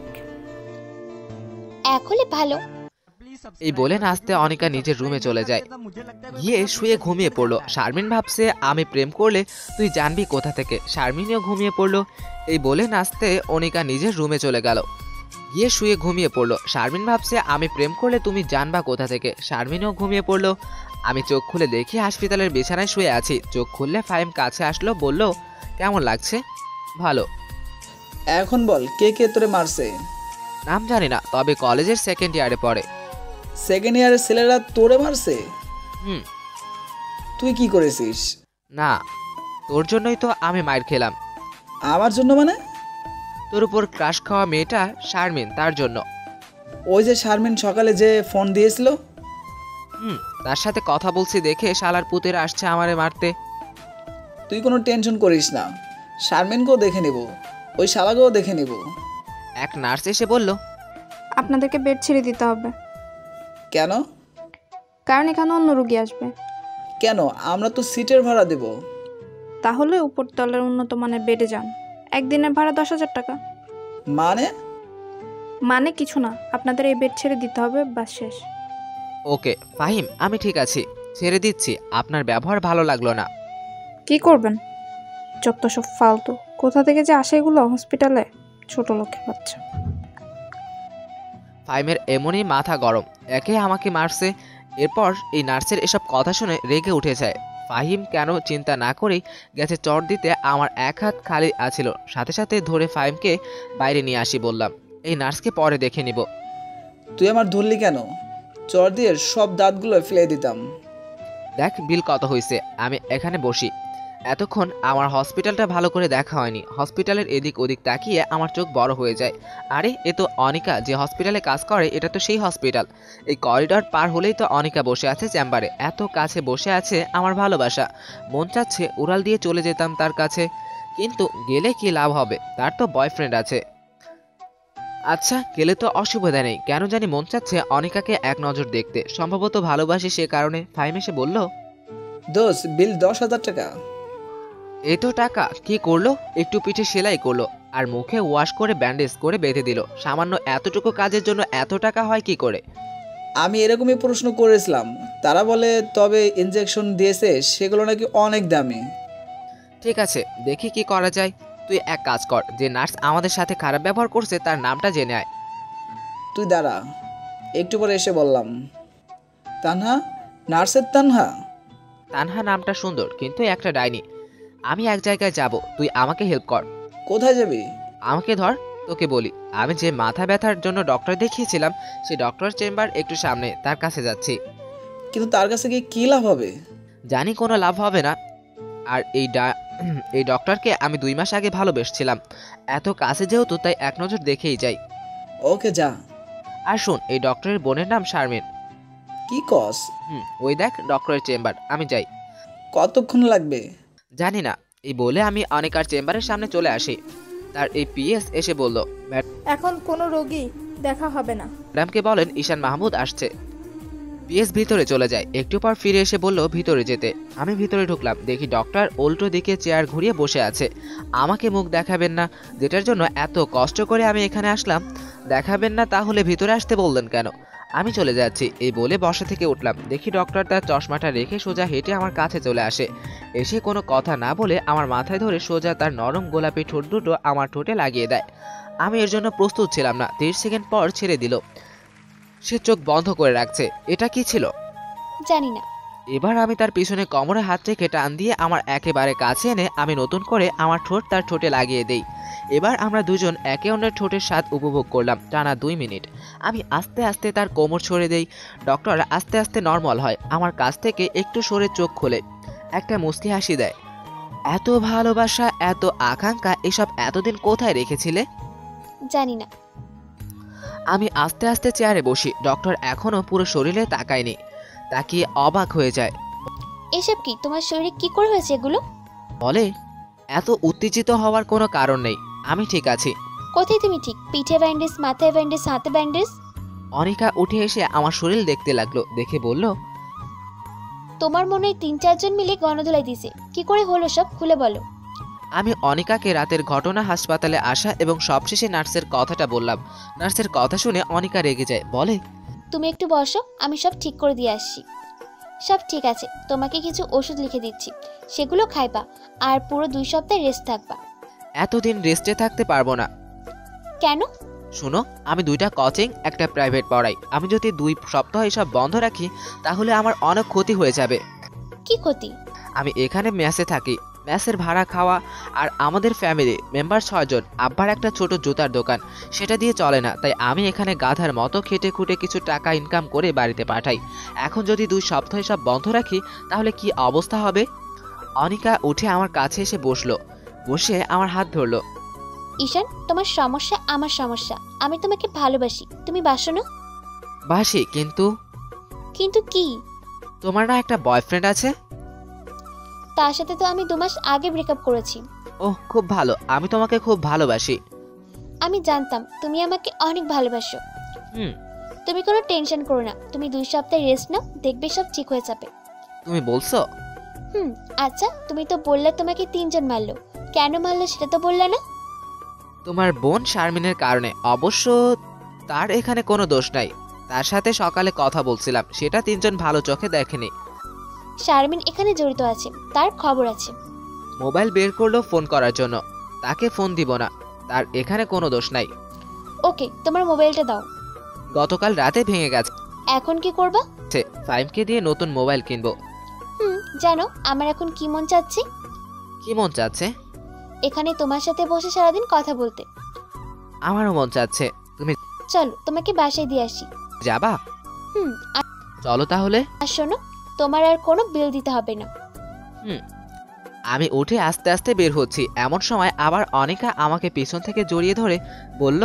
এক হলে ভালো। এই বলে নাচতে অনিকা নিজের রুমে চলে যায়। গিয়ে শুয়ে ঘুমিয়ে পড়লো। শারমিন ভাবছে আমি প্রেম করলে তুই জানবি কোথা থেকে। শারমিনও ঘুমিয়ে পড়লো। এই বলে নাচতে অনিকা নিজের রুমে চলে গেল। গিয়ে শুয়ে ঘুমিয়ে পড়লো। শারমিন ভাবছে আমি প্রেম করলে তুমি জানবা কোথা থেকে। শারমিনও ঘুমিয়ে পড়লো। আমি চোখ খুলে দেখি হাসপাতালের বিছানায় শুয়ে আছি। চোখ খুললে ফাহিম কাছে আসলো, বলল, কেমন লাগছে? ভালো। এখন বল, কে কে তোরে মারছে? নাম জানি না, তবে কলেজের সেকেন্ড ইয়ারে পড়ে। সেকেন্ড ইয়ারের ছেলেরা তোরে মারছে? হুম। তুই কি করেছিস? না, তোর জন্যই তো আমি মার খেলাম। আমার জন্য মানে? তোর উপর ক্রাশ খাওয়া মেয়েটা শারমিন, তার জন্য। ওই যে শারমিন সকালে যে ফোন দিয়েছিল? হুম, তার সাথে কথা বলছি দেখে শালার পুতেরা আসছে আমারে মারতে। তুই কোনো টেনশন করিস না, শারমিনকেও দেখে নেব, ওই শালাকেও দেখে নেব। এক নার্স এসে বলল, আপনাদেরকে বেড ছেড়ে দিতে হবে। কেন? কারণ এখানে অন্য রোগী আসবে। কেন? আমরা তো সিটের ভাড়া দেব। তাহলে উপরতলার উন্নত মানের বেডে যান। একদিনের ভাড়া দশ হাজার টাকা। মানে? মানে কিছু না, আপনাদের এই বেড ছেড়ে দিতে হবে, বাস শেষ। ওকে ফাহিম, আমি ঠিক আছি, ছেড়ে দিচ্ছি। আপনার ব্যবহার ভালো লাগলো না। কি করবেন? যত সব ফালতু, কোথা থেকে যে আসে এগুলো হসপিটালে, ছোট লোকের বাচ্চা। ফাহিমের এমনই মাথা গরম, একে আমাকে মারছে। এরপর এই নার্সের এসব কথা শুনে রেগে উঠে যায়। ফাহিম কেন চিন্তা না করেই গেছে চট দিতে। আমার এক হাত খালি আছিল, সাথে সাথে ধরে ফাহিমকে বাইরে নিয়ে আসি। বললাম, এই নার্সকে পরে দেখে নিব। তুই আমার ধরলি কেন? চর দিয়ে সব দাঁতগুলো ফেলে দিতাম। দেখ বিল কত হয়েছে, আমি এখানে বসি। এতক্ষণ আমার হসপিটালটা ভালো করে দেখা হয়নি। হসপিটালের এদিক ওদিক তাকিয়ে আমার চোখ বড় হয়ে যায়। আরে এ তো অনিকা, যে হসপিটালে কাজ করে এটা তো সেই হসপিটাল। এই করিডর পার হলেই তো অনিকা বসে আছে চেম্বারে, এত কাছে বসে আছে আমার ভালোবাসা। মন চাচ্ছে উড়াল দিয়ে চলে যেতাম তার কাছে, কিন্তু গেলে কি লাভ হবে, তার তো বয়ফ্রেন্ড আছে। আচ্ছা গেলে তো অসুবিধা নেই, কেন জানি মন চাচ্ছে অনিকাকে এক নজর দেখতে, সম্ভবত ভালোবাসি সে কারণে। ফাহিম এসে বলল, দোষ বিল দশ হাজার টাকা। এই তো টাকা। কি করলো? একটু পিঠে সেলাই করলো আর মুখে ওয়াশ করে ব্যান্ডেজ করে বেঁধে দিল। সামান্য এতটুকু কাজের জন্য এত টাকা হয় কি করে? আমি এরকমই প্রশ্ন করেছিলাম, তারা বলে তবে ইনজেকশন দিয়েছে সেগুলো নাকি অনেক দামি। ঠিক আছে দেখি কি করা যায়। তুই এক কাজ কর, যে নার্স আমাদের সাথে খারাপ ব্যবহার করছে তার নামটা জেনে আয়। তুই দাঁড়া, একটু পরে এসে বললাম। তানহা? নার্সের তানহা? তানহা নামটা সুন্দর, কিন্তু একটা ডাইনি। আমি এক জায়গায় যাব, তুই আমাকে হেল্প কর। কোথায় যাবি? আমাকে ধর, তোকে বলি। আমি যে মাথা ব্যথার জন্য ডক্টর দেখিয়েছিলাম সেই ডক্টর চেম্বার একটু সামনে, তার কাছে যাচ্ছি। কিন্তু তার কাছে গিয়ে কী লাভ হবে? জানি কোনো লাভ হবে না। আর এই ডা এই ডক্টরকে আমি দুই মাস আগে ভালোবেসেছিলাম, এত কাছে যেহেতু তাই এক নজর দেখেই যাই। ওকে যা। আর শোন, এই ডক্টরের বোনের নাম শারমিন। কি কস? হুম ওই দেখ ডক্টরের চেম্বার, আমি যাই। কতক্ষণ লাগবে? জানি না। এই বলে আমি অনিকার চেম্বারের সামনে চলে আসি। তার এই পিএস এসে বলল, এখন কোনো রোগী দেখা হবে না। ম্যাডামকে বলেন ঈশান মাহমুদ আসছে। পিএস ভিতরে চলে যায়, একটু পর ফিরে এসে বলল ভিতরে যেতে। আমি ভিতরে ঢুকলাম, দেখি ডক্টর উল্টো দিকে চেয়ার ঘুরিয়ে বসে আছে। আমাকে মুখ দেখাবেন না, যেটার জন্য এত কষ্ট করে আমি এখানে আসলাম। দেখাবেন না তাহলে ভিতরে আসতে বললেন কেন? আমি চলে যাচ্ছি এই বলে বসা থেকে উঠলাম, দেখি ডক্টর তার চশমাটা রেখে সোজা হেঁটে আমার কাছে চলে আসে। এসে কোনো কথা না বলে আমার মাথায় ধরে সোজা তার নরম গোলাপি ঠোঁট দুটো আমার ঠোঁটে লাগিয়ে দেয়। আমি এর জন্য প্রস্তুত ছিলাম না। তিরিশ সেকেন্ড পর ছেড়ে দিল। সে চোখ বন্ধ করে রাখছে। এটা কি ছিল জানি না। এবার আমি তার পিছনে কোমরে হাত রেখে টান দিয়ে আমার একেবারে কাছে এনে আমি নতুন করে আমার ঠোঁট তার ঠোঁটে লাগিয়ে দেই। এবার আমরা দুজন একে অন্যের ঠোঁটের স্বাদ উপভোগ করলাম টানা দুই মিনিট। আমি আস্তে আস্তে তার কোমর ছড়ে দেই। ডক্টর আস্তে আস্তে নর্মাল হয়, আমার কাছ থেকে একটু সরে চোখ খোলে, একটা মুচকি হাসি দেয়। এত ভালোবাসা, এত আকাঙ্ক্ষা, এসব এতদিন কোথায় রেখেছিলে? জানি না। আমি আস্তে আস্তে চেয়ারে বসি। ডক্টর এখনো পুরো শরীরে তাকায়নি, তাকিয়ে অবাক হয়ে যায়। এসব কি? তোমার শরীরে কি করে হয়েছে এগুলো? বলে, এত উত্তেজিত হওয়ার কোনো কারণ নেই, আমি ঠিক আছি। কোথায় তুমি ঠিক? পিঠে ব্যান্ডেজ, মাথায় ব্যান্ডেজ, হাতে ব্যান্ডেজ। অনিকা উঠে এসে আমার শরীর দেখতে লাগলো, দেখে বলল, তোমার মনে হয় তিন চারজন মিলে গণধোলাই দিছে। কি করে হলো সব, খুলে বলো। আমি অনিকাকে রাতের ঘটনা, হাসপাতালে আসা এবং সবশেষে নার্সের কথাটা বললাম। নার্সের কথা শুনে অনিকা রেগে যায়, বলে, তুমি একটু বসো, আমি সব ঠিক করে দিয়ে আসছি। সব ঠিক আছে, তোমাকে কিছু ওষুধ লিখে দিচ্ছি, সেগুলো খাইবা আর পুরো দুই সপ্তাহ রেস্ট থাকবা। এতদিন রেস্টে থাকতে পারবো না। কেন? শুনো, আমি দুইটা কোচিং, একটা প্রাইভেট পড়াই। আমি যদি দুই সপ্তাহ এসব বন্ধ রাখি তাহলে আমার অনেক ক্ষতি হয়ে যাবে। কি ক্ষতি? আমি এখানে মেসে থাকি, মেসের ভাড়া, খাওয়া, আর আমাদের ফ্যামিলি মেম্বার ছয়জন। আব্বার একটা ছোট জুতার দোকান, সেটা দিয়ে চলে না, তাই আমি এখানে গাধার মতো খেটে খুঁটে কিছু টাকা ইনকাম করে বাড়িতে পাঠাই। এখন যদি দুই সপ্তাহ সব বন্ধ রাখি তাহলে কি অবস্থা হবে? অনিকা উঠে আমার কাছে এসে বসলো, বসে আমার হাত ধরলো। ঈশান, তোমার সমস্যা আমার সমস্যা। আমি তোমাকে ভালোবাসি, তুমি বাসো না? বাসি, কিন্তু কিন্তু কি? তোমার না একটা বয়ফ্রেন্ড আছে? তার সাথে তো আমি দু মাস আগে ব্রেকআপ করেছি। ওহ, খুব ভালো, আমি তোমাকে খুব ভালোবাসি। আমি জানতাম তুমি আমাকে অনেক ভালোবাসো। হুম। তুমি কোনো টেনশন করো না, তুমি দুই সপ্তাহ রেস্ট নাও, দেখবে সব ঠিক হয়ে যাবে। তুমি বলছো? হুম। আচ্ছা, তুমি তো বললে তোমাকে তিনজন মারলো, কেন মারলো সেটা তো বললে না। তোমার বোন শারমিনের কারণে। অবশ্য তার এখানে কোনো দোষ নাই, তার সাথে সকালে কথা বলছিলাম, সেটা তিনজন ভালো চোখে দেখেনি। শারমিন এখানে জড়িত আছে, তার খবর আছে। মোবাইল বের করলো ফোন করার জন্য, তাকে ফোন দিব না, তার এখানে কোনো দোষ নাই। ওকে, তোমার মোবাইলটা দাও। গতকাল রাতে ভেঙে গেছে। এখন কি করবা? ফাইমকে দিয়ে নতুন মোবাইল কিনবো। হুম, জানো আমার এখন কি মন চাচ্ছে? কি মন চাচ্ছে? এখানে তোমার সাথে বসে সারাদিন কথা বলতে। আমারও মন চাচ্ছে। তুমি চলো, তোমাকে বাসায় দিয়ে আসি। যাবা? হুম। চলো তাহলে। আর শোনো, তোমার আর কোনো বিল দিতে হবে না। হুম, আমি উঠে আস্তে আস্তে বের হচ্ছি, এমন সময় আবার অনিকা আমাকে পিছন থেকে জড়িয়ে ধরে বলল,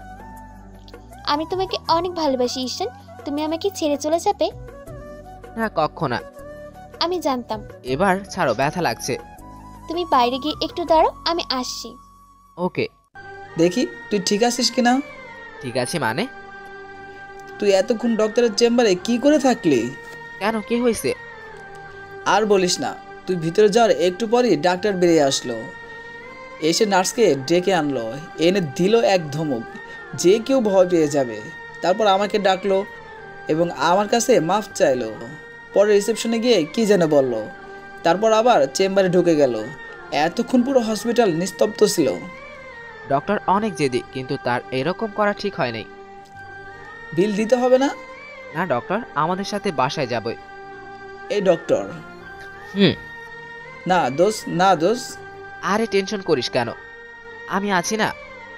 আমি তোমাকে অনেক ভালোবাসি ঈশান, তুমি আমাকে ছেড়ে চলে যাবে? না কখনো না। আমি জানতাম। এবার ছাড়ো, ব্যথা লাগছে। তুমি বাইরে গিয়ে একটু দাঁড়াও, আমি আসছি। ওকে। দেখি তুই ঠিক আছিস কিনা। ঠিক আছে মানে? তুই এতক্ষণ ডক্টরের চেম্বারে কি করে থাকলি? কেন, কি হয়েছে? আর বলিস না, তুই ভিতরে যাওয়ার একটু পরই ডাক্তার বেরিয়ে আসলো, এসে নার্সকে ডেকে আনলো, এনে দিল এক ধমক, যে কেউ ভয় পেয়ে যাবে। তারপর আমাকে ডাকলো এবং আমার কাছে মাফ চাইলো। পরে রিসেপশনে গিয়ে কি যেন বলল, তারপর আবার চেম্বারে ঢুকে গেল। এতক্ষণ পুরো হসপিটাল নিস্তব্ধ ছিল। ডক্টর অনেক জেদি, কিন্তু তার এরকম করা ঠিক হয় নাই। বিল দিতে হবে না? না ডক্টর, আমাদের সাথে বাসায় যাবে। এই ডক্টর। হুম। না দোষ, না দোষ। আরে টেনশন করিস কেন, আমি আছি না।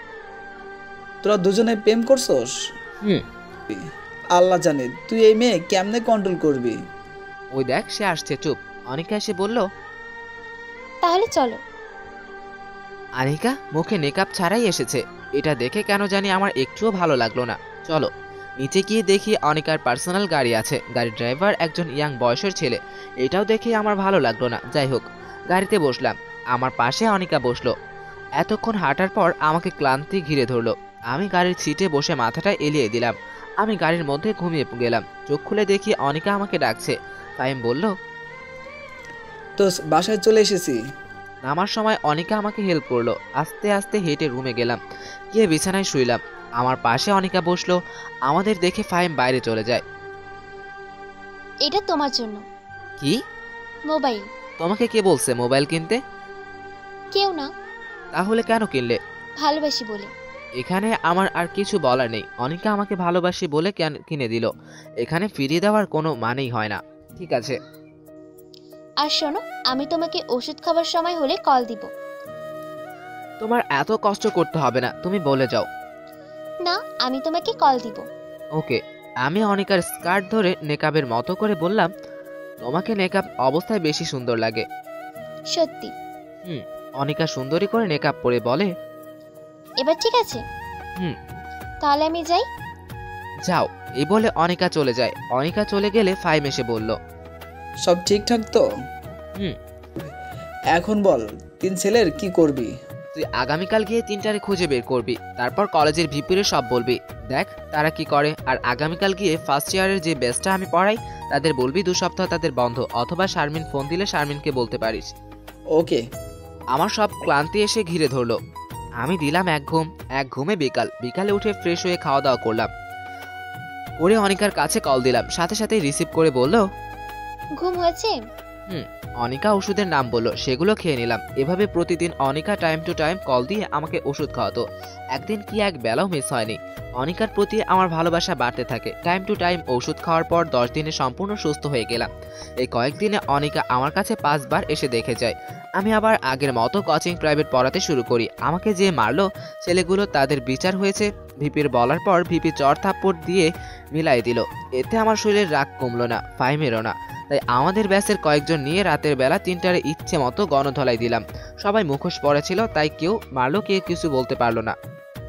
তোরা দুজনে প্রেম করছস? হুম। আল্লাহ জানে তুই এই মেয়ে কেমনে কন্ট্রোল করবি। ওই দেখ সে আসছে, চুপ। অনিকা এসে বলল, তাহলে চলো। আনিকা মুখে মেকআপ ছাড়াই এসেছে, এটা দেখে কেন জানি আমার একটুও ভালো লাগলো না। চলো নিচে গিয়ে দেখি অনিকার পার্সোনাল গাড়ি আছে, গাড়ির ড্রাইভার একজন ইয়াং বয়সের ছেলে, এটাও দেখে আমার ভালো লাগলো না। যাই হোক, গাড়িতে বসলাম, আমার পাশে অনিকা বসলো। এতক্ষণ হাঁটার পর আমাকে ক্লান্তি ঘিরে ধরলো। আমি গাড়ির সিটে বসে মাথাটা এলিয়ে দিলাম। আমি গাড়ির মধ্যে ঘুমিয়ে গেলাম। চোখ খুলে দেখি অনিকা আমাকে ডাকছে। ফাহিম বলল, তো বাসায় চলে এসেছি। নামার সময় অনিকা আমাকে হেল্প করলো। আস্তে আস্তে হেঁটে রুমে গেলাম, গিয়ে বিছানায় শুইলাম। আমার পাশে অনিকা বসলো। আমাদের দেখে ফাহিম বাইরে চলে যায়। এটা তোমার জন্য। কি? মোবাইল। তোমাকে কে বলছে মোবাইল কিনতে? কেউ না। তাহলে কেন কিনলে? ভালোবাসি বলে। এখানে আমার আর কিছু বলার নেই। অনিকা আমাকে ভালোবাসি বলে কেন কিনে দিল, এখানে ফিরিয়ে দেওয়ার কোনো মানেই হয় না। ঠিক আছে। আর শোনো, আমি তোমাকে ওষুধ খাবার সময় হলে কল দিব। তোমার এত কষ্ট করতে হবে না, তুমি বলে যাও। না, আমি তোমাকে কল দিব। ওকে। আমি অনিকার স্কার্ট ধরে নেকাবের মতো করে বললাম, তোমাকে নেকাব অবস্থায় বেশি সুন্দর লাগে। সত্যি? হুম। অনিকা সুন্দরী করে নেকাব পরে বলে, এবার ঠিক আছে? হুম। তাহলে আমি যাই। যাও। এই বলে অনিকা চলে যায়। অনিকা চলে গেলে ফাহিম এসে বলল, সব ঠিকঠাক তো? হুম। এখন বল, তিন ছেলের কি করবি? তুই আগামীকাল গিয়ে তিনটারে খুঁজে বের করবি, তারপর কলেজের ভিপিরে সব বলবি, দেখ তারা কি করে। আর আগামীকাল গিয়ে ফার্স্ট ইয়ারের যে বেস্টটা আমি পড়াই তাদের বলবি দু সপ্তাহ তাদের বন্ধ, অথবা শারমিন ফোন দিলে শারমিনকে বলতে পারিস। ওকে। আমার সব ক্লান্তি এসে ঘিরে ধরলো। আমি দিলাম এক ঘুম। এক ঘুমে বিকাল। বিকালে উঠে ফ্রেশ হয়ে খাওয়া দাওয়া করলাম, করে অনিকার কাছে কল দিলাম। সাথে সাথে রিসিভ করে বলল, ঘুম হয়েছে? হুম। অনিকা ওষুধের নাম বললো, সেগুলো খেয়ে নিলাম। এভাবে প্রতিদিন Anika time to time call দিয়ে আমাকে ওষুধ খাওয়াতো। একদিন কি এক বেলাও মিস হয়নি। অনিকার প্রতি আমার ভালোবাসা বাড়তে থাকে। টাইম টু টাইম ওষুধ খাওয়ার পর দশ দিনে সম্পূর্ণ সুস্থ হয়ে গেলাম। এই কয়েকদিনে অনিকা আমার কাছে পাঁচবার এসে দেখে যায়। আমি আবার আগের মতো কোচিং প্রাইভেট পড়াতে শুরু করি। আমাকে যে মারলো ছেলেগুলো, তাদের বিচার হয়েছে। ভিপির বলার পর ভিপি চর থাপ্পড় দিয়ে মিলাই দিল। এতে আমার শরীরের রাগ কমলো না, ফাহিমেরও না। তাই আমাদের ব্যাচের কয়েকজন নিয়ে রাতের বেলা তিনটারে ইচ্ছে মতো গণধলাই দিলাম। সবাই মুখোশ পড়েছিল, তাই কেউ মারলো কে কিছু বলতে পারলো না।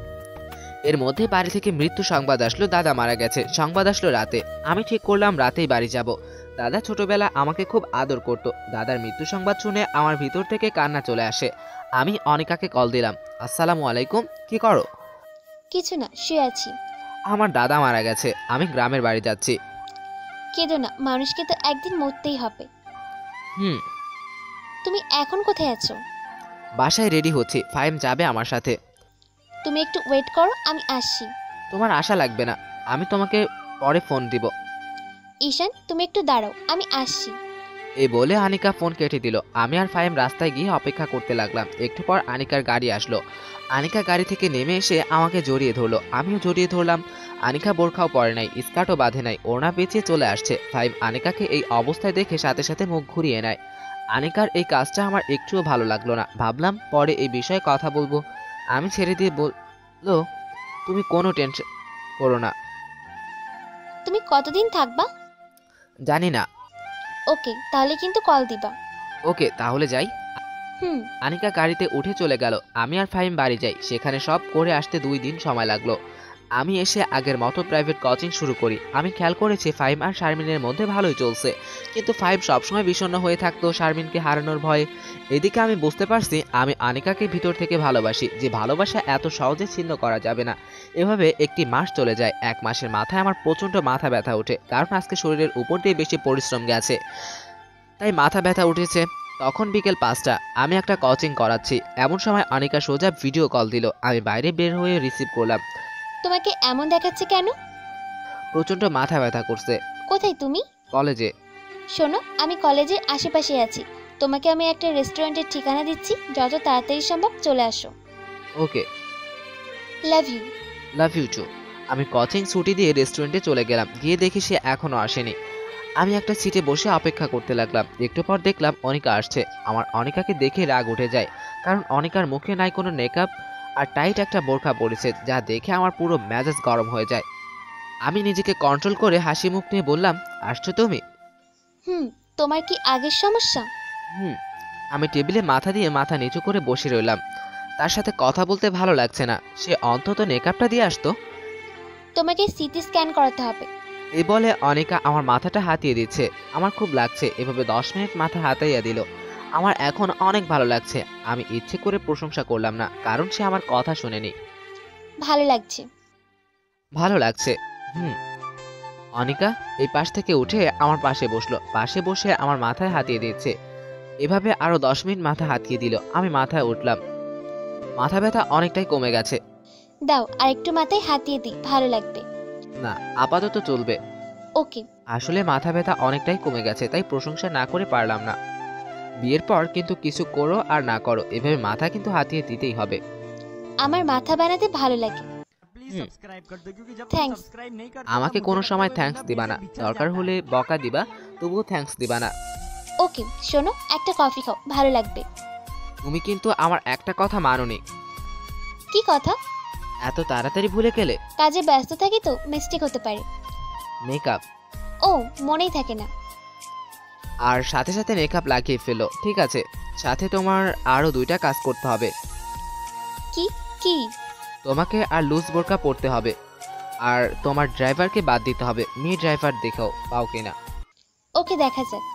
এর মধ্যে বাড়ি থেকে মৃত্যু সংবাদ আসলো, দাদা মারা গেছে। সংবাদ আসলো রাতে। আমি ঠিক করলাম রাতেই বাড়ি যাব। দাদা ছোটবেলা আমাকে খুব আদর করত। দাদার মৃত্যু সংবাদ শুনে আমার ভিতর থেকে কান্না চলে আসে। আমি অনিকাকে কল দিলাম, আসসালামু আলাইকুম, কি করো? কিছু না, শুয়ে আছি। আমার দাদা মারা গেছে, আমি গ্রামের বাড়ি যাচ্ছি। কেঁদো না, মানুষকে তো একদিন মরতেই হবে। হুম। তুমি এখন কোথায় আছো? বাসায় রেডি হচ্ছি, ফাহিম যাবে আমার সাথে। তুমি একটু ওয়েট করো, আমি আসছি। তোমার আশা লাগবে না, আমি তোমাকে পরে ফোন দিব। ঈশান, তুমি একটু দাঁড়াও, আমি আসছি। এই বলে আনিকা ফোন কেটে দিল। আমি আর ফাহিম রাস্তায় গিয়ে অপেক্ষা করতে লাগলাম। একটু পর আনিকার গাড়ি আসলো। আনিকা গাড়ি থেকে নেমে এসে আমাকে জড়িয়ে ধরলো, আমিও জড়িয়ে ধরলাম। আনিকা বোরখাও পরে নাই, স্কার্টও বাঁধে নাই, ওড়না পেঁচিয়ে চলে আসছে। ফাহিম আনিকাকে এই অবস্থায় দেখে সাথে সাথে মুখ ঘুরিয়ে নেয়। আনিকার এই কাজটা আমার একটুও ভালো লাগলো না। ভাবলাম পরে এই বিষয়ে কথা বলবো। আমি ছেড়ে দিয়ে বললো, তুমি কোনো টেনশন করো না। তুমি কতদিন থাকবা? জানি না। ওকে, তাহলে কিন্তু কল দিবা। ওকে, তাহলে যাই। হুম আনিকা গাড়িতে উঠে চলে গেল। আমি আর ফাহিম বাড়ি যাই। সেখানে সব করে আসতে দুই দিন সময় লাগলো। আমি এসে আগের মতো প্রাইভেট কোচিং শুরু করি। আমি খেয়াল করেছি ফাহিম আর শারমিনের মধ্যে ভালোই চলছে, কিন্তু ফাহিম সবসময় বিষণ্ণ হয়ে থাকতো শারমিনকে হারানোর ভয়ে। এদিকে আমি বুঝতে পারছি আমি আনিকাকে ভিতর থেকে ভালোবাসি, যে ভালোবাসা এত সহজে ছিন্ন করা যাবে না। এভাবে একটি মাস চলে যায়। এক মাসের মাথায় আমার প্রচণ্ড মাথা ব্যথা ওঠে, কারণ আজকে শরীরের উপর দিয়ে বেশি পরিশ্রম গেছে, তাই মাথা ব্যথা উঠেছে। তখন বিকেল পাঁচটা, আমি একটা কোচিং করাচ্ছি। এমন সময় আনিকা সোজা ভিডিও কল দিল। আমি বাইরে বের হয়ে রিসিভ করলাম। তোমাকে এমন দেখাচ্ছে কেন? প্রচণ্ড মাথা ব্যথা করছে। কোথায় তুমি? কলেজে। শোনো, আমি কলেজের আশেপাশে আছি। তোমাকে আমি একটা রেস্টুরেন্টের ঠিকানা দিচ্ছি, যত তাড়াতাড়ি সম্ভব চলে আসো। Okay, love you. Love you too. আমি কোচিং ছুটি দিয়ে রেস্টুরেন্টে চলে গেলাম। গিয়ে দেখি সে এখনো আসেনি। আমি একটা সিটে বসে অপেক্ষা করতে লাগলাম। একটু পর দেখলাম অনিকা আসছে। আমার অনিকাকে দেখে রাগ উঠে যায়, কারণ অনিকার মুখে নাই কোনো মেকআপ আর টাইট একটা বোরখা পরেছে, যা দেখে আমার পুরো মেজাজ গরম হয়ে যায়। আমি নিজেকে কন্ট্রোল করে হাসি মুখ নিয়ে বললাম, আসছো তুমি? হুম তোমার কি আগের সমস্যা? হুম। আমি টেবিলে মাথা দিয়ে মাথা নিচু করে বসে রইলাম। তার সাথে কথা বলতে ভালো লাগছে না। সে অন্তত মেকআপটা দিয়ে আসতো। তোমাকে সিটি স্ক্যান করাতে হবে। এই বলে অনিকা আমার মাথাটা হাতিয়ে দিচ্ছে। আমার খুব লাগছে। এভাবে দশ মিনিট মাথা হাতাইয়া দিল। আমার এখন অনেক ভালো লাগছে। আমি ইচ্ছে করে প্রশংসা করলাম না, কারণ সে আমার কথা শুনেনি। ভালো লাগছে। ভালো লাগছে। হুম। অনিকা এই পাশ থেকে উঠে আমার পাশে বসলো। পাশে বসে আমার মাথায় হাতিয়ে দিচ্ছে। এভাবে আরো দশ মিনিট মাথা হাতিয়ে দিল। আমি মাথায় উঠলাম। মাথা ব্যথা অনেকটাই কমে গেছে। দাও আরেকটু মাথায় হাতিয়ে দিই, ভালো লাগবে। না, আপাতত চলবে। ওকে। আসলে মাথা ব্যথা অনেকটাই কমে গেছে, তাই প্রশংসা না করে পারলাম না। বিয়ের পর কিন্তু কিছু করো আর না করো, এভাবে মাথা কিন্তু হাতিয়ে দিতেই হবে। আমার মাথা বানাতে ভালো লাগে। থ্যাঙ্কস। আমাকে কোনো সময় থ্যাঙ্কস দিবা না। দরকার হলে বকা দিবা, তবুও থ্যাঙ্কস দিবা না। ওকে। শোনো, একটা কফি খাও, ভালো লাগবে। তুমি কিন্তু আমার একটা কথা মানোনি। কি কথা? এত তাড়াতাড়ি ভুলে গেলে? কাজে ব্যস্ত থাকি তো, মিস্টেক হতে পারে। মেকআপ। ও, মনেই থাকে না। আর সাথে সাথে মেকআপ লাগিয়ে ফেলো। ঠিক আছে, সাথে তোমার আরো দুইটা কাজ করতে হবে। কি কি? তোমাকে আর লুজ বোরকা পরতে হবে, আর তোমার ড্রাইভারকে বাদ দিতে হবে। মেয়ে ড্রাইভার দেখাও পাও কিনা। ওকে, দেখা যাক।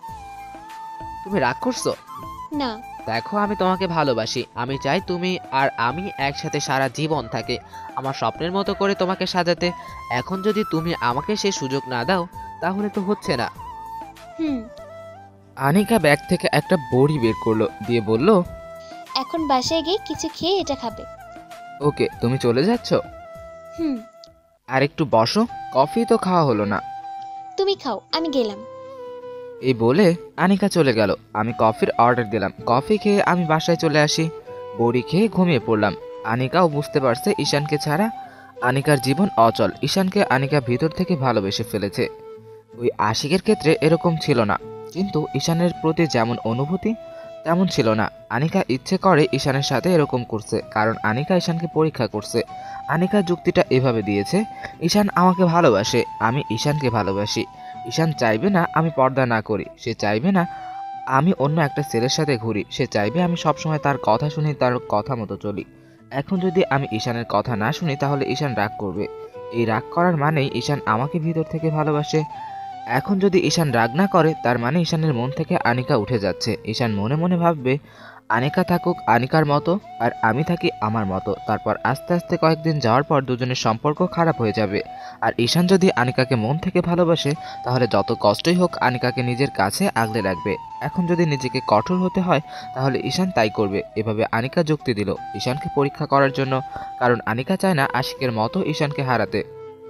তুমি রাগ করছো? না। দেখো, আমি তোমাকে ভালোবাসি। আমি চাই তুমি আর আমি একসাথে সারা জীবন থাকে, আমার স্বপ্নের মতো করে তোমাকে সাজাতে। এখন যদি তুমি আমাকে সে সুযোগ না দাও, তাহলে তো হচ্ছে না। হুম। আনিকা ব্যাগ থেকে একটা বড়ি বের করলো, দিয়ে বলল, এখন বাসায় গিয়ে কিছু খেয়ে এটা খাবে। ওকে, তুমি চলে যাচ্ছ? হুম। আর একটু বসো, কফি তো খাওয়া হলো না। তুমি খাও, আমি গেলাম। এই বলে আনিকা চলে গেল। আমি কফির অর্ডার দিলাম। কফি খেয়ে আমি বাসায় চলে আসি। বড়ি খেয়ে ঘুমিয়ে পড়লাম। আনিকাও বুঝতে পারছে ঈশানকে ছাড়া আনিকার জীবন অচল। ঈশানকে আনিকা ভিতর থেকে ভালোবেসে ফেলেছে। ওই আশিকের ক্ষেত্রে এরকম ছিল না, কিন্তু ঈশানের প্রতি যেমন অনুভূতি তেমন ছিল না। আনিকা ইচ্ছে করে ঈশানের সাথে এরকম করছে, কারণ আনিকা ঈশানকে পরীক্ষা করছে। আনিকা যুক্তিটা এভাবে দিয়েছে, ঈশান আমাকে ভালোবাসে, আমি ঈশানকে ভালোবাসি। ঈশান চাইবে না আমি পর্দা না করি, সে চাইবে না আমি অন্য একটা ছেলের সাথে ঘুরি, সে চাইবে আমি সবসময় তার কথা শুনি, তার কথা মতো চলি। এখন যদি আমি ঈশানের কথা না শুনি, তাহলে ঈশান রাগ করবে। এই রাগ করার মানেই ঈশান আমাকে ভিতর থেকে ভালোবাসে। এখন যদি ঈশান রাগ না করে, তার মানে ঈশানের মন থেকে আনিকা উঠে যাচ্ছে। ঈশান মনে মনে ভাববে আনিকা থাকুক আনিকার মতো, আর আমি থাকি আমার মতো। তারপর আস্তে আস্তে কয়েকদিন যাওয়ার পর দুজনের সম্পর্ক খারাপ হয়ে যাবে। আর ঈশান যদি আনিকাকে মন থেকে ভালোবাসে, তাহলে যত কষ্টই হোক আনিকাকে নিজের কাছে আগলে রাখবে। এখন যদি নিজেকে কঠোর হতে হয়, তাহলে ঈশান তাই করবে। এভাবে আনিকা যুক্তি দিল ঈশানকে পরীক্ষা করার জন্য, কারণ আনিকা চায় না আশিকের মতো ঈশানকে হারাতে।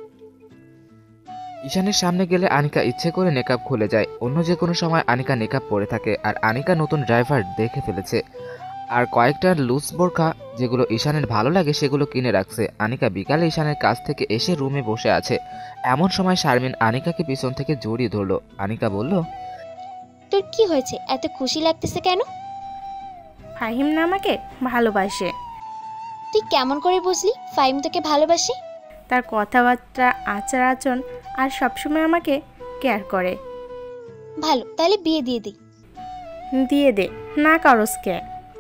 ঈশানের সামনে গেলে আনিকা ইচ্ছে করে নেকাব খুলে যায়। অন্য যে কোনো সময় আনিকা নেকাব পরে থাকে। আর আনিকা নতুন ড্রাইভার দেখে ফেলেছে, আর কয়েকটা লুজ বোরখা যেগুলো ঈশানের ভালো লাগে সেগুলো কিনে রাখছে। আনিকা বিকালে ঈশানের কাছ থেকে এসে রুমে বসে আছে। এমন সময় শারমিন আনিকাকে পিছন থেকে জড়িয়ে ধরলো। আনিকা বলল, তোর কি হয়েছে, এত খুশি লাগতেছে কেন? ফাহিম না আমাকে ভালোবাসে। তুই কেমন করে বুঝলি ফাহিম তোকে ভালোবাসে? তার কথাবার্তা, আচার আচরণ আর সবসময় আমাকে কেয়ার করে। ভালো, তাহলে বিয়ে দিয়ে দিই। দিয়ে দে, না করস কে?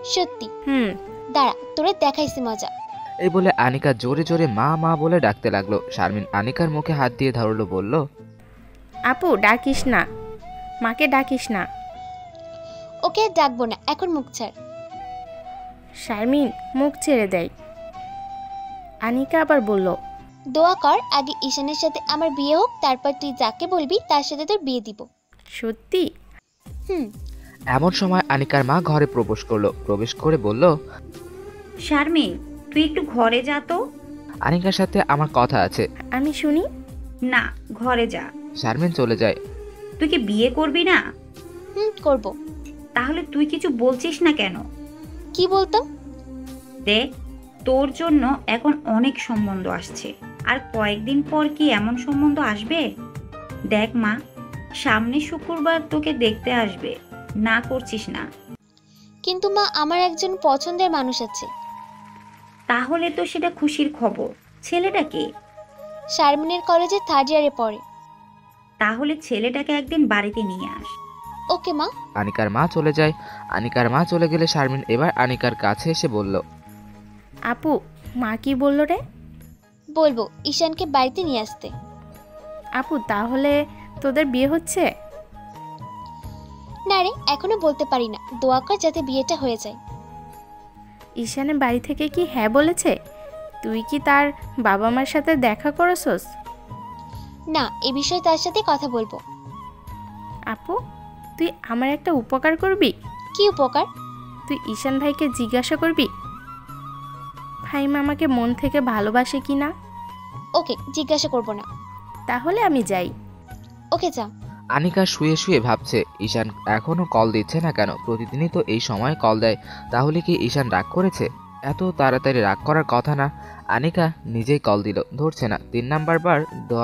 সত্যি? হুম। দাঁড়া, তোরে দেখাইছি মজা। এই বলে আনিকা জোরে জোরে মা মা বলে ডাকতে লাগলো। শারমিন আনিকার মুখে হাত দিয়ে ধরলো, বলল, আপু ডাকিস না, মাকে ডাকিস না। ওকে আর ডাকবো না, এখন মুখ ছাড়। শারমিন মুখ ছেড়ে দেয়। আনিকা আবার বলল, দোয়া কর আগে ঈশানের সাথে আমার বিয়ে হোক, তারপর তুই যাকে বলবি তার সাথে তোর বিয়ে দিব। সত্যি? হুম। এমন সময় আনিকার মা ঘরে প্রবেশ করলো। প্রবেশ করে বলল, শারমিন তুই একটু ঘরে যা তো। আনিকার সাথে আমার কথা আছে। আমি শুনি। না, ঘরে যা। শারমিন চলে যায়। তুই কি বিয়ে করবি না? হুম, করব। তাহলে তুই কিছু বলছিস না কেন? কি বলতাম? দেখ, তোর জন্য এখন অনেক সম্বন্ধ আসছে, আর কয়েকদিন পর কি এমন সম্বন্ধ আসবে? দেখ মা, সামনে শুক্রবার তোকে দেখতে আসবে, না করছিস না। কিন্তু মা, আমার একজন পছন্দের মানুষ আছে। তাহলে তো সেটা খুশির খবর। ছেলেটা কে? শারমিনের কলেজে থার্ড ইয়ারে পড়ে। তাহলে ছেলেটাকে একদিন বাড়িতে নিয়ে আস। ওকে মা। আনিকার মা চলে যায়। আনিকার মা চলে গেলে শারমিন এবার আনিকার কাছে এসে বলল, আপু মা কি বললো রে? বলবো ঈশানকে বাড়িতে নিয়ে আসতে। আপু তাহলে তোদের বিয়ে হচ্ছে? না রে, এখনো বলতে পারি না, দোয়া কর যাতে বিয়েটা হয়ে যায়। ঈশানের বাড়ি থেকে কি হ্যাঁ বলেছে? তুই কি তার বাবা মার সাথে দেখা করেছস? না, এ বিষয়ে তার সাথে কথা বলবো। আপু তুই আমার একটা উপকার করবি? কি উপকার? তুই ঈশান ভাইকে জিজ্ঞাসা করবি ভাই মামাকে মন থেকে ভালোবাসে কি না। ওকে, জিজ্ঞাসা করব না। তাহলে আমি যাই। ওকে যা। আনিকা শুয়ে শুয়ে ভাবছে, ঈশান এখনো কল দিচ্ছে না কেন? প্রতিদিনই তো এই সময় কল দেয়। তাহলে কি ঈশান রাগ করেছে? এত তাড়াতাড়ি রাগ করার কথা না। আনিকা নিজেই কল দিল, ধরছে না। তিন নাম্বার বার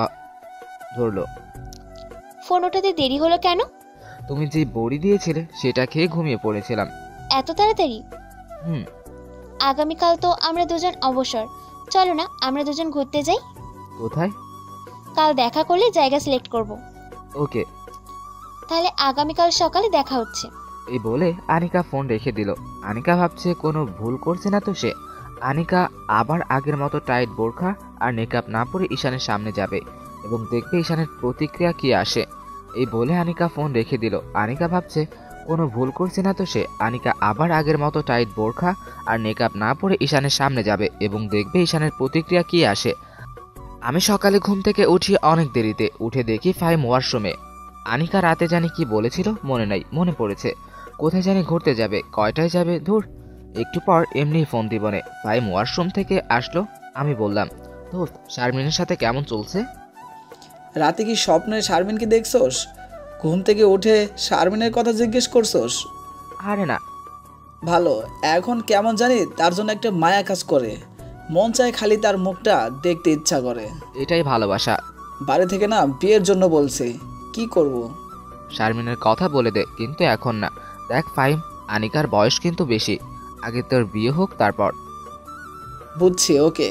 ধরলো। ফোন ওঠাতে দেরি হলো কেন? তুমি যে বড়ি দিয়েছিলে সেটা খেয়ে ঘুমিয়ে পড়েছিলাম। এত তাড়াতাড়ি? হুম। আগামীকাল তো আমরা দুজন অবসর, চলো না আমরা দুজন ঘুরতে যাই। কোথায়? কাল দেখা করলে জায়গা সিলেক্ট করব। ওকে। তাহলে আগামীকাল সকালে দেখা হচ্ছে। এই বলে আনিকা ফোন রেখে দিল। আনিকা ভাবছে কোনো ভুল করছে না তো সে। আনিকা আবার আগের মতো টাইট বোরখা আর মেকআপ না পরে ঈশানের সামনে যাবে এবং দেখবে ঈশানের প্রতিক্রিয়া কি আসে। এই বলে আনিকা ফোন রেখে দিল। আনিকা ভাবছে কোনো ভুল করছে না তো সে। আনিকা আবার আগের মতো টাইট বোরখা আর মেকআপ না পরে ঈশানের সামনে যাবে এবং দেখবে ঈশানের প্রতিক্রিয়া কি আসে। আমি সকালে ঘুম থেকে উঠি অনেক দেরিতে। উঠে দেখি ফাহিম ওয়াশরুমে। আনিকা রাতে জানি কি বলেছিল মনে নাই, মনে পড়েছে। কোথায় জানি ঘুরতে যাবে, কয়টায় যাবে, ধুর একটু পর এমনিই ফোন দিবনে। ফাহিম ওয়াশরুম থেকে আসলো। আমি বললাম, দোস্ত শারমিনের সাথে কেমন চলছে? রাতে কি স্বপ্নে শারমিনকে দেখছোস? ঘুম থেকে উঠে শারমিনের কথা জিজ্ঞেস করছোস? আরে না। ভালো, এখন কেমন জানি তার জন্য একটা মায়া কাজ করে, মন চায় খালি তার মুখটা দেখতে ইচ্ছা করে। এটাই ভালোবাসা। বাড়ি থেকে না বিয়ের জন্য বলছে, কি করব? শারমিনের কথা বলে দে, কিন্তু এখন না। দেখ ফাহিম, আনিকার বয়স কিন্তু বেশি, আগে তোর বিয়ে হোক তারপর। বুঝছি, ওকে।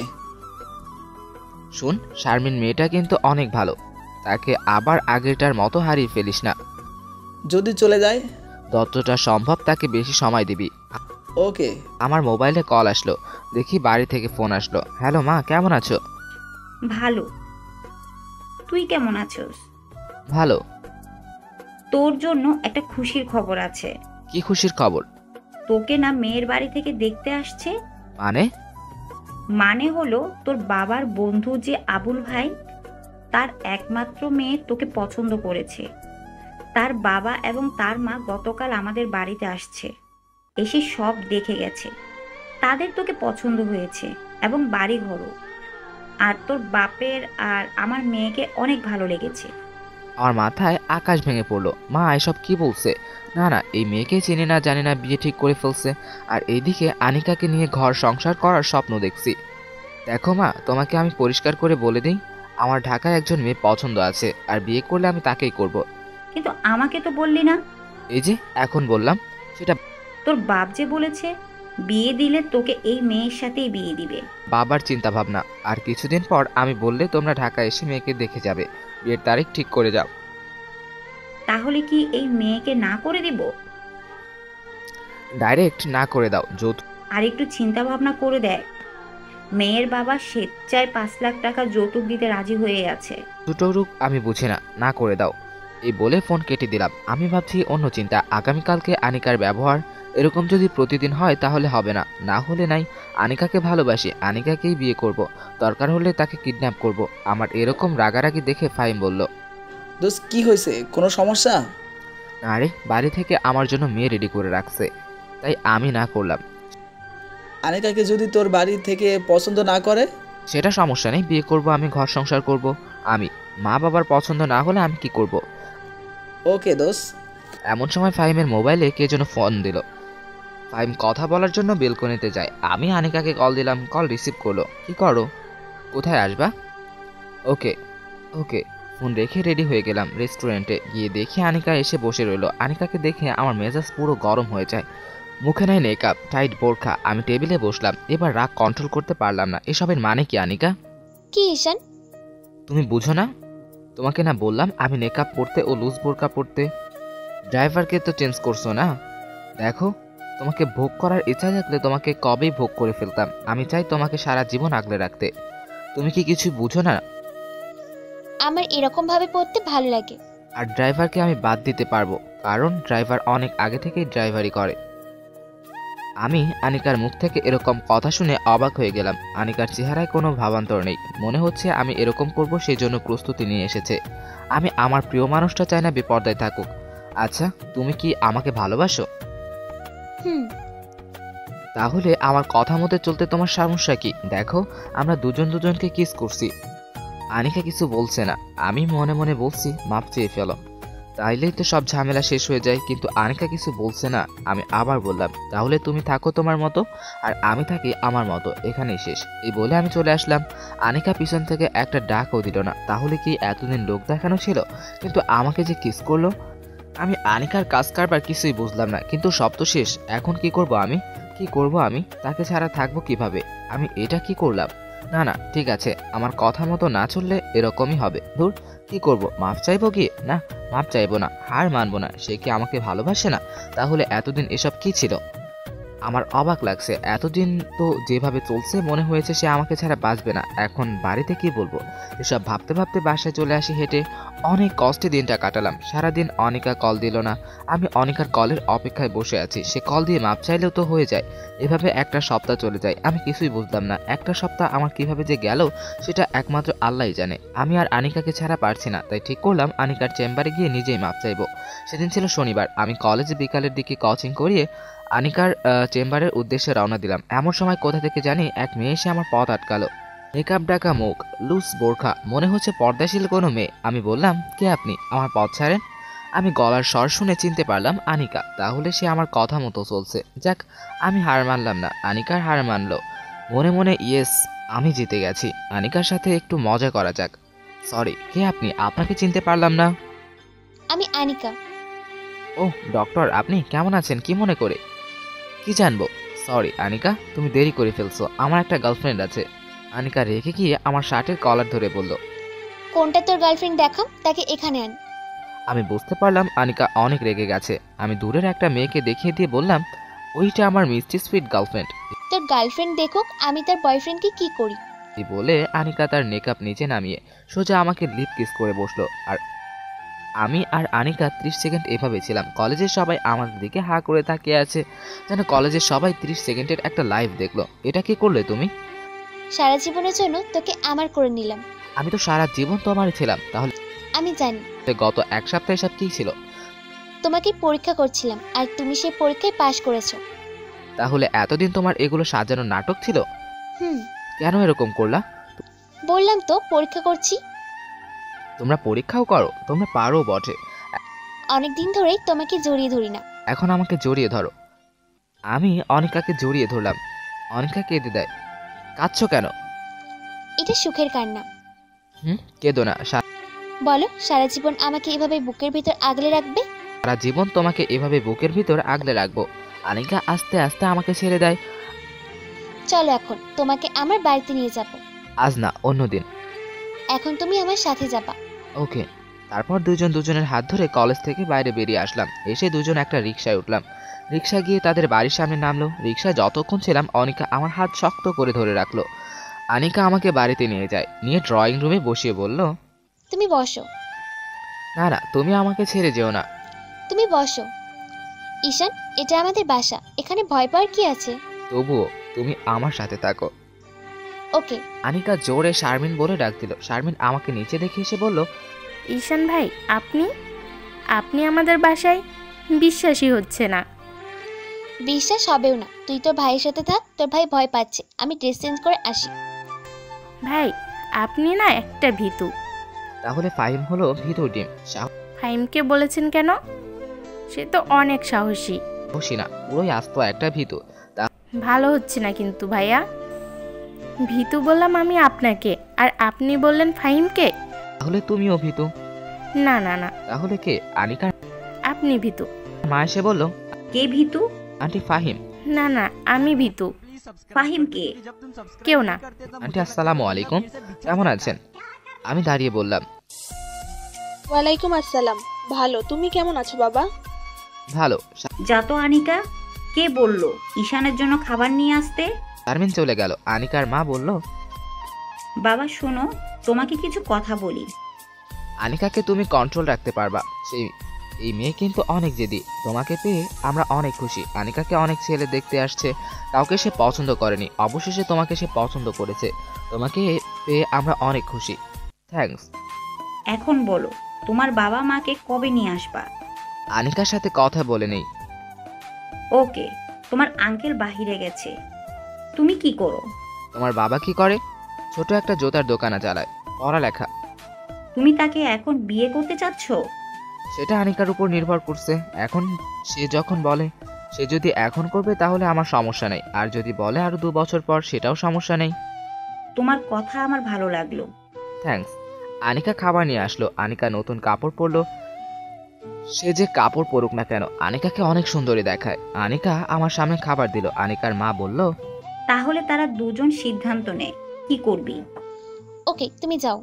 শুন, শারমিন মেয়েটা কিন্তু অনেক ভালো, তাকে আবার আগেরটার মতো হারিয়ে ফেলিস না। যদি চলে যায়? যতটা সম্ভব তাকে বেশি সময় দিবি। ওকে। আমার মোবাইলে কল আসলো, দেখি বাড়ি থেকে ফোন আসলো। হ্যালো মা, কেমন আছো? ভালো, তুই কেমন আছোস? ভালো। তোর জন্য একটা খুশির খবর আছে। কি খুশির খবর? তোকে না মেয়ের বাড়ি থেকে দেখতে আসছে। মানে? মানে হলো তোর বাবার বন্ধু যে আবুল ভাই, তার একমাত্র মেয়ে তোকে পছন্দ করেছে। তার বাবা এবং তার মা গতকাল আমাদের বাড়িতে আসছে, এসে সব দেখে গেছে। তাদের তোকে পছন্দ হয়েছে এবং বাড়ি ঘরও। আর তোর বাপের আর আমার মেয়েকে অনেক ভালো লেগেছে। আমার মাথায় আকাশ ভেঙে পড়লো। মা এসব কি বলছে? না না, এই মেয়েকে চিনি না জানি না বিয়ে ঠিক করে ফেলছে, আর এইদিকে আনিকাকে নিয়ে ঘর সংসার করার স্বপ্ন দেখছি। দেখো মা, তোমাকে আমি পরিষ্কার করে বলে দিই, আমার ঢাকায় একজন মেয়ে পছন্দ আছে, আর বিয়ে করলে আমি তাকেই করব। কিন্তু আমাকে তো বললি না। এই যে এখন বললাম। সেটা তোর বাপ যে বলেছে বিয়ে দিলে তোকে এই মেয়ের সাথেই বিয়ে দিবে। বাবার চিন্তা ভাবনা। আর কিছুদিন পর আমি বললে তোমরা ঢাকা এসে মেয়েকে দেখে যাবে, বিয়ের তারিখ ঠিক করে যাও। তাহলে কি এই মেয়েকে না করে দিব? ডাইরেক্ট না করে দাও। যৌথ আর একটু চিন্তা ভাবনা করে দেয়, মেয়ের বাবা স্বেচ্ছায় পাঁচ লাখ টাকা যৌতুক দিতে রাজি হয়ে আছে। দুটোরূপ আমি বুঝি না, না করে দাও। এই বলে ফোন কেটে দিলাম। আমি ভাবছি অন্য চিন্তা। আগামীকালকে আনিকার ব্যবহার এরকম যদি প্রতিদিন হয় তাহলে হবে না, না হলে নাই। আনিকাকে ভালোবাসি, আনিকাকেই বিয়ে করব, দরকার হলে তাকে কিডন্যাপ করব। আমার এরকম রাগারাগি দেখে ফাহিম বলল, দোস্ত কি হয়েছে, কোনো সমস্যা? আরে বাড়ি থেকে আমার জন্য মেয়ে রেডি করে রাখছে, তাই আমি না করলাম। আনিকাকে যদি তোর বাড়ি থেকে পছন্দ না করে? সেটা সমস্যা নেই, বিয়ে করব আমি, ঘর সংসার করব আমি। মা বাবার পছন্দ না হলে আমি কি করব? ওকে দোস্ত। এমন সময় ফাহিমের মোবাইলে কে যেন ফোন দিল। ফাহিম কথা বলার জন্য বেলকনিতে যায়। আমি আনিকাকে কল দিলাম, কল রিসিভ করলো। কি করো, কোথায় আসবা? ওকে ওকে। ফোন রেখে রেডি হয়ে গেলাম। রেস্টুরেন্টে গিয়ে দেখি আনিকা এসে বসে রইল। আনিকাকে দেখে আমার মেজাজ পুরো গরম হয়ে যায়। মুখে নাই মেকআপ, টাইট বোরখা। আমি টেবিলে বসলাম। এবার রাগ কন্ট্রোল করতে পারলাম না। এসবের মানে কি আনিকা? কি ঈশান? তুমি বুঝো না? তোমাকে না বললাম আমি মেকআপ পরতে ও লুজ বোরকা পরতে? ড্রাইভারকে তো চেঞ্জ করছো না। দেখো, তোমাকে ভোগ করার ইচ্ছা থাকলে তোমাকে কবেই ভোগ করে ফেলতাম। আমি চাই তোমাকে সারা জীবন আগলে রাখতে। তুমি কি কিছু বুঝো না? আমার এরকম ভাবে পড়তে ভালো লাগে। আর ড্রাইভারকে আমি বাদ দিতে পারবো, কারণ ড্রাইভার অনেক আগে থেকেই ড্রাইভারি করে। আমি আনিকার মুখ থেকে এরকম কথা শুনে অবাক হয়ে গেলাম। আনিকার চেহারায় কোনো ভাবান্তর নেই। মনে হচ্ছে আমি এরকম করব সেই জন্য প্রস্তুতি নিয়ে এসেছে। আমি আমার প্রিয় মানুষটা চাই না বিপর্দায় থাকুক। আচ্ছা, তুমি কি আমাকে ভালোবাসো? হুম। তাহলে আমার কথা মতো চলতে তোমার সমস্যা কি? দেখো, আমরা দুজন দুজনকে কিস করছি। আনিকা কিছু বলছে না। আমি মনে মনে বলছি মাপ চেয়ে ফেলো, তাইলেই তো সব ঝামেলা শেষ হয়ে যায়। কিন্তু আনিকা কিছু বলছে না। আমি আবার বললাম, তাহলে তুমি থাকো তোমার মতো আর আমি থাকি আমার মতো, এখানেই শেষ। এই বলে আমি চলে আসলাম। আনিকা পিছন থেকে একটা ডাকও দিল না। তাহলে কি এতদিন লোক দেখানো ছিল? কিন্তু আমাকে যে কিস করলো। আমি আনিকার কাজ কারবার কিছুই বুঝলাম না। কিন্তু সব তো শেষ। এখন কি করব আমি? কি করব আমি? তাকে ছাড়া থাকবো কিভাবে? আমি এটা কি করলাম? না না, ঠিক আছে, আমার কথা মতো না চললে এরকমই হবে। ধুর, কি করব? মাপ চাইবো গিয়ে? না, মাপ চাইবো না, হার মানবো না। সে কি আমাকে ভালোবাসে না? তাহলে এতদিন এসব কি ছিল? আমার অবাক লাগছে। এতদিন তো যেভাবে চলছে মনে হয়েছে সে আমাকে ছাড়া বাঁচবে না। এখন বাড়িতে কি বলবো? এসব ভাবতে ভাবতে বাসায় চলে আসি হেঁটে। অনেক কষ্টে দিনটা কাটালাম। সারাদিন অনিকা কল দিল না। আমি অনিকার কলের অপেক্ষায় বসে আছি। সে কল দিয়ে মাপ চাইলেও তো হয়ে যায়। এভাবে একটা সপ্তাহ চলে যায়। আমি কিছুই বুঝলাম না একটা সপ্তাহ আমার কিভাবে যে গেল সেটা একমাত্র আল্লাহই জানে। আমি আর আনিকাকে ছাড়া পারছি না, তাই ঠিক করলাম আনিকার চেম্বারে গিয়ে নিজেই মাপ চাইবো। সেদিন ছিল শনিবার। আমি কলেজে বিকালের দিকে কোচিং করিয়ে আনিকার চেম্বারের উদ্দেশ্যে রওনা দিলাম। এমন সময় কোথা থেকে জানি এক মেয়ে এসে আমার পথ আটকালো। মেকআপ ডাকা মুখ, লুজ বোরখা, মনে হচ্ছে পর্দাশীল কোনো মেয়ে। আমি বললাম, কে আপনি? আমার পথ ছাড়েন। আমি গলার স্বর শুনে চিনতে পারলাম আনিকা। তাহলে সে আমার কথা মতো চলছে। যাক, আমি হার মানলাম না, আনিকার হার মানলো। মনে মনে ইয়েস, আমি জিতে গেছি। আনিকার সাথে একটু মজা করা যাক। সরি, কে আপনি? আপনাকে চিনতে পারলাম না। আমি আনিকা। ওহ ডক্টর, আপনি কেমন আছেন? কি মনে করে? কি জানবো? সরি আনিকা, তুমি দেরি করে ফেলছো। আমার একটা গার্লফ্রেন্ড আছে। আনিকা রেখে গিয়ে আমার শার্টের কলার ধরে বলল, কোনটা তোর গার্লফ্রেন্ড দেখাম, তাকে এখানে আন। আমি বুঝতে পারলাম আনিকা অনেক রেগে গেছে। আমি দূরের একটা মেয়েকে দেখিয়ে দিয়ে বললাম, ওইটা আমার মিষ্টি সুইট গার্লফ্রেন্ড। তোর গার্লফ্রেন্ড দেখুক আমি তার বয়ফ্রেন্ডকে কি করি। এই বলে আনিকা তার মেকআপ নিচে নামিয়ে সোজা আমাকে লিপ কিস করে বসলো। আর আমি আর আনিকা ত্রিশ সেকেন্ড এভাবে ছিলাম। কলেজের সবাই আমাদের দিকে হা করে তাকিয়ে আছে, যেন কলেজের সবাই ত্রিশ সেকেন্ডের একটা লাইভ দেখলো। এটা কি করলে তুমি? সারা জীবনের জন্য তোকে আমার করে নিলাম। আমি তো সারা জীবন তোমারই ছিলাম। তাহলে আমি জানি গত এক সপ্তাহে সব কি ছিল? তোমাকে পরীক্ষা করছিলাম আর তুমি সেই পরীক্ষায় পাশ করেছো। তাহলে এতদিন তোমার এগুলো সাজানো নাটক ছিল? হুম। কেন এরকম করলা? বললাম তো পরীক্ষা করছি। তোমরা পরীক্ষাও করো? তোমরা পারো বটে। অনেকদিন ধরেই তোমাকে জড়িয়ে ধরি না, এখন আমাকে জড়িয়ে ধরো। আমি অনিকাকে জড়িয়ে ধরলাম। অনিকা কেঁদে দেয়। কাঁদছো কেন? এটা সুখের কান্না। হুম, কেঁদো না। বলো, সারা জীবন আমাকে এভাবে বুকের ভিতর আগলে রাখবে? সারা জীবন তোমাকে এভাবে বুকের ভিতর আগলে রাখবো। আনিকা আস্তে আস্তে আমাকে ছেড়ে দেয়। চলো এখন তোমাকে আমার বাড়িতে নিয়ে যাব। আজ না, অন্যদিন। এখন তুমি আমার সাথে যাবা। ওকে। তারপর দুজন দুজনের হাত ধরে কলেজ থেকে বাইরে বেরিয়ে আসলাম। এসে দুজন একটা রিকশায় উঠলাম। রিক্সা গিয়ে তাদের বাড়ির সামনে নামলো। রিক্সায় যতক্ষণ ছিলাম অনিকা আমার হাত শক্ত করে ধরে রাখলো। আনিকা আমাকে বাড়িতে নিয়ে যায়, নিয়ে ড্রয়িং রুমে বসিয়ে বলল, তুমি বসো। না না, তুমি আমাকে ছেড়ে যেও না। তুমি বসো। ঈশান, এটা আমাদের বাসা, এখানে ভয় পাওয়ার কি আছে? তবুও তুমি আমার সাথে থাকো। ওকে। আনিকা জোরে শারমিন বলে ডাক দিল। শারমিন আমাকে নিচে দেখে এসে বলল, ঈশান ভাই, আপনি আপনি আমাদের বাসায়? বিশ্বাসই হচ্ছে না। বিশ্বাস হবেও না। তুই তোর ভাইয়ের সাথে থাক, তোর ভাই ভয় পাচ্ছে। আমি ড্রেস চেঞ্জ করে আসি। ভাই, আপনি না একটা ভীতু। তাহলে ফাহিম হলো ভীতু ডিম। ফাহিমকে বলেছেন কেন? সে তো অনেক সাহসী। সাহসী না, পুরোই আস্ত একটা ভীতু। ভালো হচ্ছে না কিন্তু ভাইয়া। ভীতু বললাম আমি আপনাকে, আর আপনি বললেন ফাহিমকে। তাহলে তুমিও ভীতু? না না না। তাহলে কে? আনিকা? আপনি ভীতু। মা এসে বলল, কে ভীতু? আন্টি ফাহিম। না না, আমি ভীতু। ফাহিম কে? কেউ না। আন্টি আসসালামু আলাইকুম, কেমন আছেন? আমি দাঁড়িয়ে বললাম, ওয়ালাইকুম আসসালাম। ভালো, তুমি কেমন আছো বাবা? ভালো। যা তো আনিকা, কে বলল ঈশানের জন্য খাবার নিয়ে আসতে? শারমিন চলে গেল। আনিকার মা বলল, বাবা শোনো, তোমাকে কিছু কথা বলি। আনিকাকে তুমি কন্ট্রোল রাখতে পারবা। সেই এই মেয়ে কিন্তু অনেক জেদি। তোমাকে পেয়ে আমরা অনেক খুশি। আনিকাকে অনেক ছেলে দেখতে আসছে, কাউকে সে পছন্দ করেনি, অবশেষে তোমাকে সে পছন্দ করেছে। তোমাকে পেয়ে আমরা অনেক খুশি। থ্যাঙ্কস। এখন বলো, তোমার বাবা মাকে কবে নিয়ে আসবা? আনিকার সাথে কথা বলে নেই। ওকে, তোমার আঙ্কেল বাহিরে গেছে, তুমি কি করো? তোমার বাবা কি করে? ছোট একটা জুতার দোকানে চালায়, পড়ালেখা। তুমি তাকে এখন বিয়ে করতে চাচ্ছ? সেটা আনিকার উপর নির্ভর করছে। এখন সে যখন বলে, সে যদি এখন করবে তাহলে আমার সমস্যা নেই, আর যদি বলে আরো দু বছর পর, সেটাও সমস্যা নেই। তোমার কথা আমার ভালো লাগলো। থ্যাঙ্কস। আনিকা খাবার নিয়ে আসলো। আনিকা নতুন কাপড় পরলো। সে যে কাপড় পরুক না কেন, আনিকাকে অনেক সুন্দরী দেখায়। আনিকা আমার সামনে খাবার দিল। আনিকার মা বলল, তাহলে তারা দুজন সিদ্ধান্ত নেয় কি করবি। ওকে, তুমি যাও।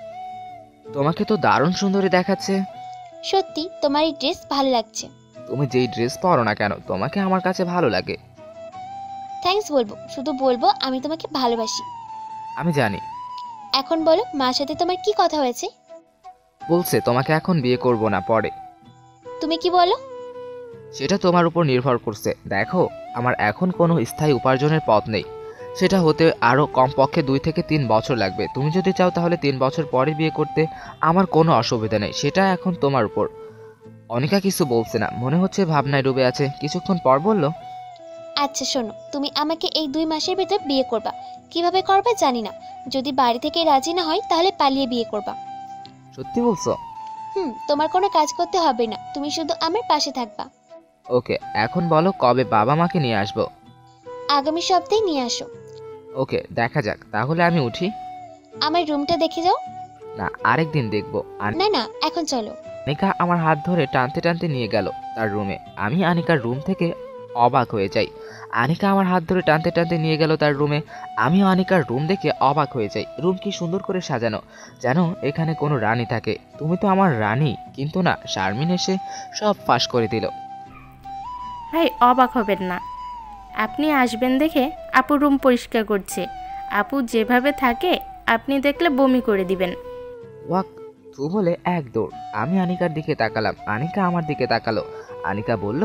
তোমাকে তো দারুণ সুন্দরী দেখাচ্ছে। সত্যি তোমার এই ড্রেস ভালো লাগছে। তুমি যেই ড্রেস পরো না কেন, তোমাকে আমার কাছে ভালো লাগে। থ্যাঙ্কস বলবো, শুধু বলবো আমি তোমাকে ভালোবাসি। আমি জানি। এখন বলো, মার সাথে তোমার কি কথা হয়েছে? বলছে তোমাকে এখন বিয়ে করব না, পরে। তুমি কি বলো? সেটা তোমার উপর নির্ভর করছে। দেখো, আমার এখন কোনো স্থায়ী উপার্জনের পথ নেই। সেটা হতে আরও কমপক্ষে দুই থেকে তিন বছর লাগবে। তুমি যদি চাও তাহলে তিন বছর পরে বিয়ে করতে আমার কোনো অসুবিধা নেই। সেটা এখন তোমার উপর। অনিকা কিছু বলছে না, মনে হচ্ছে ভাবনায় ডুবে আছে। কিছুক্ষণ পর বলল, আচ্ছা শোনো, তুমি আমাকে এই দুই মাসের ভিতর বিয়ে করবা। কিভাবে করবে জানি না। যদি বাড়ি থেকে রাজি না হয় তাহলে পালিয়ে বিয়ে করবা। সত্যি বলছো? হুম, তোমার কোনো কাজ করতে হবে না, তুমি শুধু আমার পাশে থাকবা। ওকে, এখন বলো কবে বাবা মাকে নিয়ে আসবো? আগামী সপ্তাহে নিয়ে আসো। ওকে, দেখা যাক। তাহলে আমি উঠি? আমার রুমটা দেখে যাও। না, আরেকদিন দেখবো। না না, এখন চলো। আনিকা আমার হাত ধরে টানতে টানতে নিয়ে গেল তার রুমে। আমি আনিকার রুম থেকে অবাক হয়ে যাই। আনিকা আমার হাত ধরে টানতে টানতে নিয়ে গেল তার রুমে। আমিও আনিকার রুম দেখে অবাক হয়ে যাই। রুম কি সুন্দর করে সাজানো, যেন এখানে কোনো রানী থাকে। তুমি তো আমার রানী। কিন্তু না, শারমিন এসে সব ফাঁস করে দিল। ভাই, অবাক হবেন না। আপনি আসবেন দেখে আপু রুম পরিষ্কার করছে। আপু যেভাবে থাকে আপনি দেখলে বমি করে দিবেন। ওয়াক তু বলে এক দৌড়। আমি আনিকার দিকে তাকালাম। আনিকা আমার দিকে তাকালো। আনিকা বলল,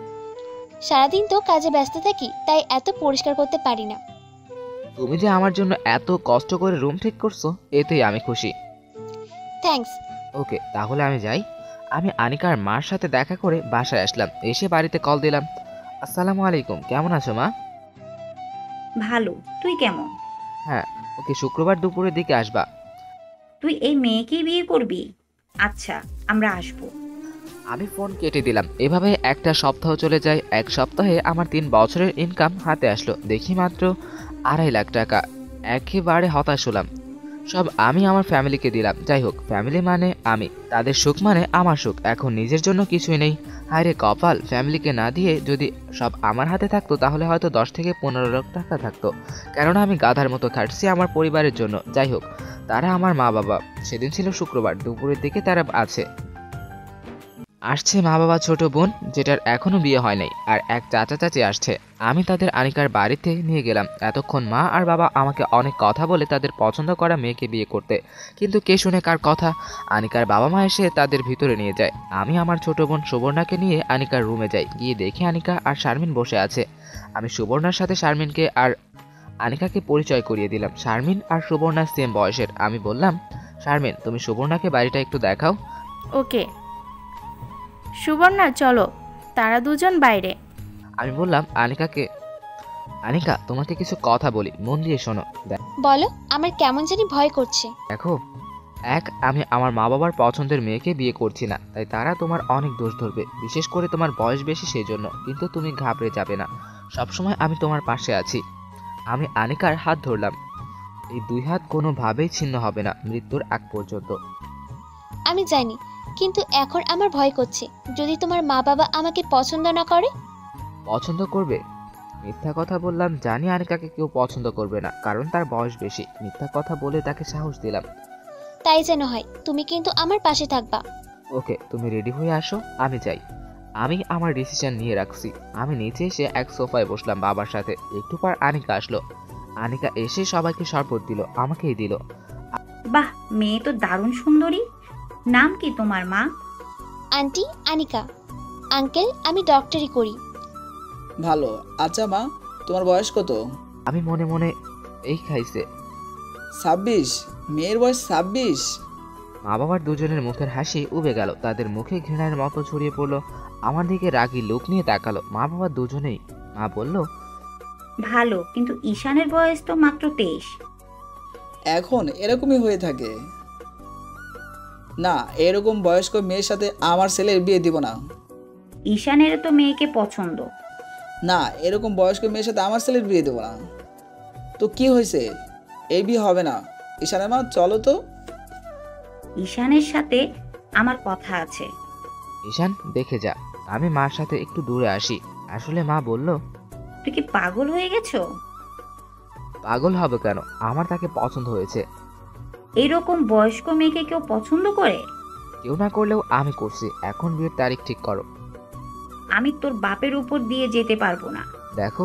সারাদিন তো কাজে ব্যস্ত থাকি, তাই এত পরিষ্কার করতে পারি না। তুমি যে আমার জন্য এত কষ্ট করে রুম ঠিক করছো, এতেই আমি খুশি। থ্যাঙ্কস। ওকে, তাহলে আমি যাই। আমি আনিকার মার সাথে দেখা করে বাসায় আসলাম। এসে বাড়িতে কল দিলাম। আসসালামু আলাইকুম, কেমন আছো মা? ভালো, তুই কেমন? হ্যাঁ। ওকে, শুক্রবার দুপুরের দিকে আসবা। তুই এই মেয়েকেই বিয়ে করবি? আচ্ছা, আমরা আসবো। আমি ফোন কেটে দিলাম। এভাবে একটা সপ্তাহ চলে যায়। এক সপ্তাহে আমার তিন বছরের ইনকাম হাতে আসলো। দেখি মাত্র আড়াই লাখ টাকা। একেবারে হতাশ হলাম। সব আমি আমার ফ্যামিলিকে দিলাম। যাই হোক, ফ্যামিলি মানে আমি, তাদের সুখ মানে আমার সুখ। এখন নিজের জন্য কিছুই নেই। হায়রে কপাল, ফ্যামিলিকে না দিয়ে যদি সব আমার হাতে থাকতো তাহলে হয়তো দশ থেকে পনেরো লাখ টাকা থাকতো। কেননা আমি গাধার মতো খাটছি আমার পরিবারের জন্য। যাই হোক, তারা আমার মা বাবা। সেদিন ছিল শুক্রবার, দুপুরের দিকে তারা আছে। আসছে মা বাবা, ছোট বোন যেটার এখনো বিয়ে হয় নাই, আর এক চাচা চাচি আসছে। আমি তাদের আনিকার বাড়িতে নিয়ে গেলাম। এতক্ষণ মা আর বাবা আমাকে অনেক কথা বলে তাদের পছন্দ করা মেয়েকে বিয়ে করতে, কিন্তু কে শুনে কার কথা। আনিকার বাবা মা এসে তাদের ভিতরে নিয়ে যায়। আমি আমার ছোট বোন সুবর্ণাকে নিয়ে আনিকার রুমে যাই। গিয়ে দেখি আনিকা আর শারমিন বসে আছে। আমি সুবর্ণার সাথে শারমিনকে আর আনিকাকে পরিচয় করিয়ে দিলাম। শারমিন আর সুবর্ণা সেম বয়সের। আমি বললাম, শারমিন তুমি সুবর্ণাকে বাড়িটা একটু দেখাও। ওকে সুবর্ণা চলো, তারা দুজন বাইরে। আমি বললাম আনিকাকে, আনিকা তোমাকে কিছু কথা বলি, মন দিয়ে শোনো। বলো, আমার কেমন জানি ভয় করছে। দেখো, এক আমি আমার মা বাবার পছন্দের মেয়েকে বিয়ে করছি না, তাই তারা তোমার অনেক দোষ ধরবে, বিশেষ করে তোমার বয়স বেশি সেই জন্য। কিন্তু তুমি ঘাবড়ে যাবে না, সবসময় আমি তোমার পাশে আছি। আমি আনিকার হাত ধরলাম। এই দুই হাত কোনোভাবেই ছিন্ন হবে না মৃত্যুর আগ পর্যন্ত। আমি জানি, কিন্তু এখন আমার ভয় করছে। যদি তোমার মা বাবা আমাকে পছন্দ না করে? পছন্দ করবে? মিথ্যা কথা বললাম। জানি আনিকাকে কেউ পছন্দ করবে না, কারণ তার বয়স বেশি। মিথ্যা কথা বলে তাকে সাহস দিলাম। তাই যেন হয়, তুমি কিন্তু আমার পাশে থাকবা। ওকে, তুমি রেডি হয়ে আসো, আমি যাই। আমি আমার ডিসিশন নিয়ে রাখছি। আমি নিচে এসে এক সোফায় বসলাম বাবার সাথে। একটু পর আনিকা আসলো। আনিকা এসে সবাইকে শরবত দিল, আমাকেই দিল। বাহ, মেয়ে তো দারুণ সুন্দরী। নাম কি তোমার মা? আন্টি আনিকা। আঙ্কেল, আমি ডক্টরি করি। ভালো। আচ্ছা মা, তোমার বয়স কত? আমি মনে মনে এই খাইছে ছাব্বিশ। মেয়ের বয়স ছাব্বিশ? মা বাবার দুজনের মুখের হাসি উবে গেল। তাদের মুখে ঘৃণার মতো ছড়িয়ে পড়লো। আমার দিকে রাগী লোক নিয়ে তাকালো। মা বাবা দুজনেই। মা বলল, ভালো, কিন্তু ঈশানের বয়স তো মাত্র তেইশ। এখন এরকমই হয়ে থাকে। না, এরকম বয়স্ক মেয়ের সাথে আমার ছেলের বিয়ে দিব না। ঈশানের তো মেয়েকে পছন্দ। না, এরকম বয়স্ক মেয়ের সাথে আমার ছেলের বিয়ে দেবো না। তো কি হয়েছে? এই বিয়ে হবে না। ঈশানের মা চলো তো। ঈশানের সাথে আমার কথা আছে। ঈশান দেখে যা। আমি মার সাথে একটু দূরে আসি। আসলে মা বলল, তুই কি পাগল হয়ে গেছো? পাগল হবে কেন, আমার তাকে পছন্দ হয়েছে। এরকম বয়স্ক মেয়েকে কেউ পছন্দ করে? কেউ না করলেও আমি করছি। এখন বিয়ের তারিখ ঠিক করো। আমি তোর বাপের উপর দিয়ে যেতে পারবো না। দেখো,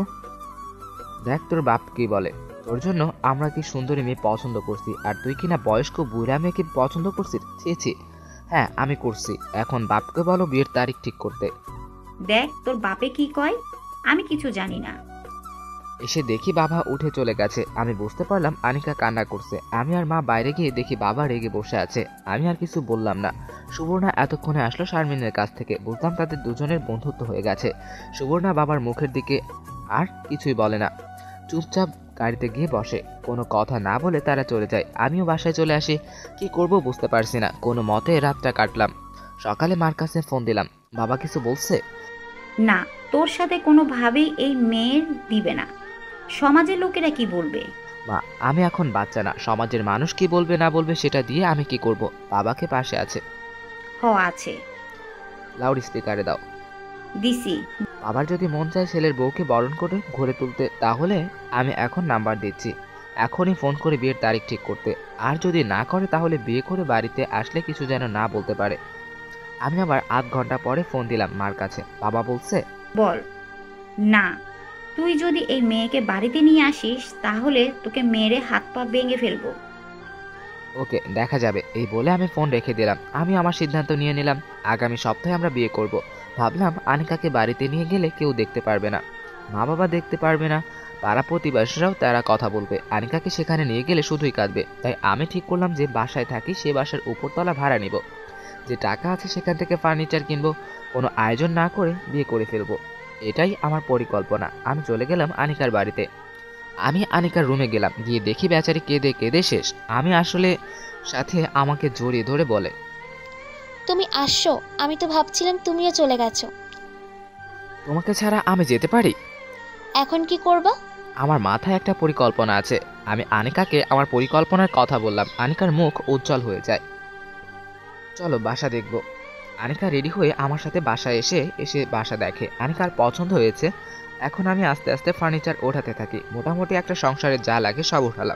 দেখ তোর বাপ কি বলে। তোর জন্য আমরা কি সুন্দরী মেয়ে পছন্দ করছি, আর তুই কিনা বয়স্ক বুড়া মেয়েকে পছন্দ করছিস? চেয়েছি। হ্যাঁ, আমি করছি। এখন বাপকে বলো বিয়ের তারিখ ঠিক করতে। দেখ তোর বাপে কি কয়, আমি কিছু জানি না। এসে দেখি বাবা উঠে চলে গেছে। আমি বুঝতে পারলাম আনিকা কান্না করছে। আমি আর মা বাইরে গিয়ে দেখি বাবা রেগে বসে আছে। আমি আর কিছু বললাম না। সুবর্ণা এতক্ষণে আসলো শারমিনের কাছ থেকে। বুঝলাম তাদের দুজনের বন্ধুত্ব হয়ে গেছে। সুবর্ণা বাবার মুখের দিকে আর কিছুই বলে না, চুপচাপ গাড়িতে গিয়ে বসে। কোনো কথা না বলে তারা চলে যায়। আমিও বাসায় চলে আসি। কি করব বুঝতে পারছি না। কোনো মতে রাতটা কাটলাম। সকালে মার কাছে ফোন দিলাম। বাবা কিছু বলছে? না, তোর সাথে কোনোভাবেই এই মেয়ের দিবে না। সমাজের লোকেরা কি বলবে? মা, আমি এখন বাচ্চা না। সমাজের মানুষ কি বলবে না বলবে সেটা দিয়ে আমি কি করব? বাবাকে পাশে আছে। হ আছে। লাউড স্পিকারে দাও। দিছি। বাবার যদি মন চায় ছেলের বউকে বরণ করে ঘরে তুলতে, তাহলে আমি এখন নাম্বার দিচ্ছি। এখনই ফোন করে বিয়ের তারিখ ঠিক করতে। আর যদি না করে তাহলে বিয়ে করে বাড়িতে আসলে কিছু যেন না বলতে পারে। আমি আবার আধ ঘন্টা পরে ফোন দিলাম মার কাছে। বাবা বলছে, বল। না, তুই যদি এই মেয়েকে বাড়িতে নিয়ে আসিস তাহলে তোকে মেরে হাত পা ভেঙে ফেলবো। ওকে, দেখা যাবে। এই বলে আমি ফোন রেখে দিলাম। আমি আমার সিদ্ধান্ত নিয়ে নিলাম, আগামী সপ্তাহে আমরা বিয়ে করব। ভাবলাম আনিকাকে বাড়িতে নিয়ে গেলে কেউ দেখতে পারবে না, মা বাবা দেখতে পারবে না, পাড়া প্রতিবেশীরাও তারা কথা বলবে। আনিকাকে সেখানে নিয়ে গেলে শুধুই কাঁদবে। তাই আমি ঠিক করলাম যে বাসায় থাকি সে বাসার উপরতলা ভাড়া নিব। যে টাকা আছে সেখান থেকে ফার্নিচার কিনবো। কোনো আয়োজন না করে বিয়ে করে ফেলবো। এটাই আমার পরিকল্পনা। আমি চলে গেলাম আনিকার বাড়িতে। আমি আনিকার রুমে গেলাম। গিয়ে দেখি বেচারি কেঁদে কেঁদে শেষ। আমি আসলে সাথে আমাকে জড়িয়ে ধরে বলে, তুমি আসছো? আমি তো ভাবছিলাম তুমিও চলে গেছো। তোমাকে ছাড়া আমি যেতে পারি? এখন কি করবা? আমার মাথায় একটা পরিকল্পনা আছে। আমি আনিকাকে আমার পরিকল্পনার কথা বললাম। আনিকার মুখ উজ্জ্বল হয়ে যায়। চলো বাসা দেখব। আনিকা রেডি হয়ে আমার সাথে বাসায় এসে এসে বাসা দেখে। আনিকার পছন্দ হয়েছে। এখন আমি আস্তে আস্তে ফার্নিচার ওঠাতে থাকি। মোটামুটি একটা সংসারে যা লাগে সব উঠালাম।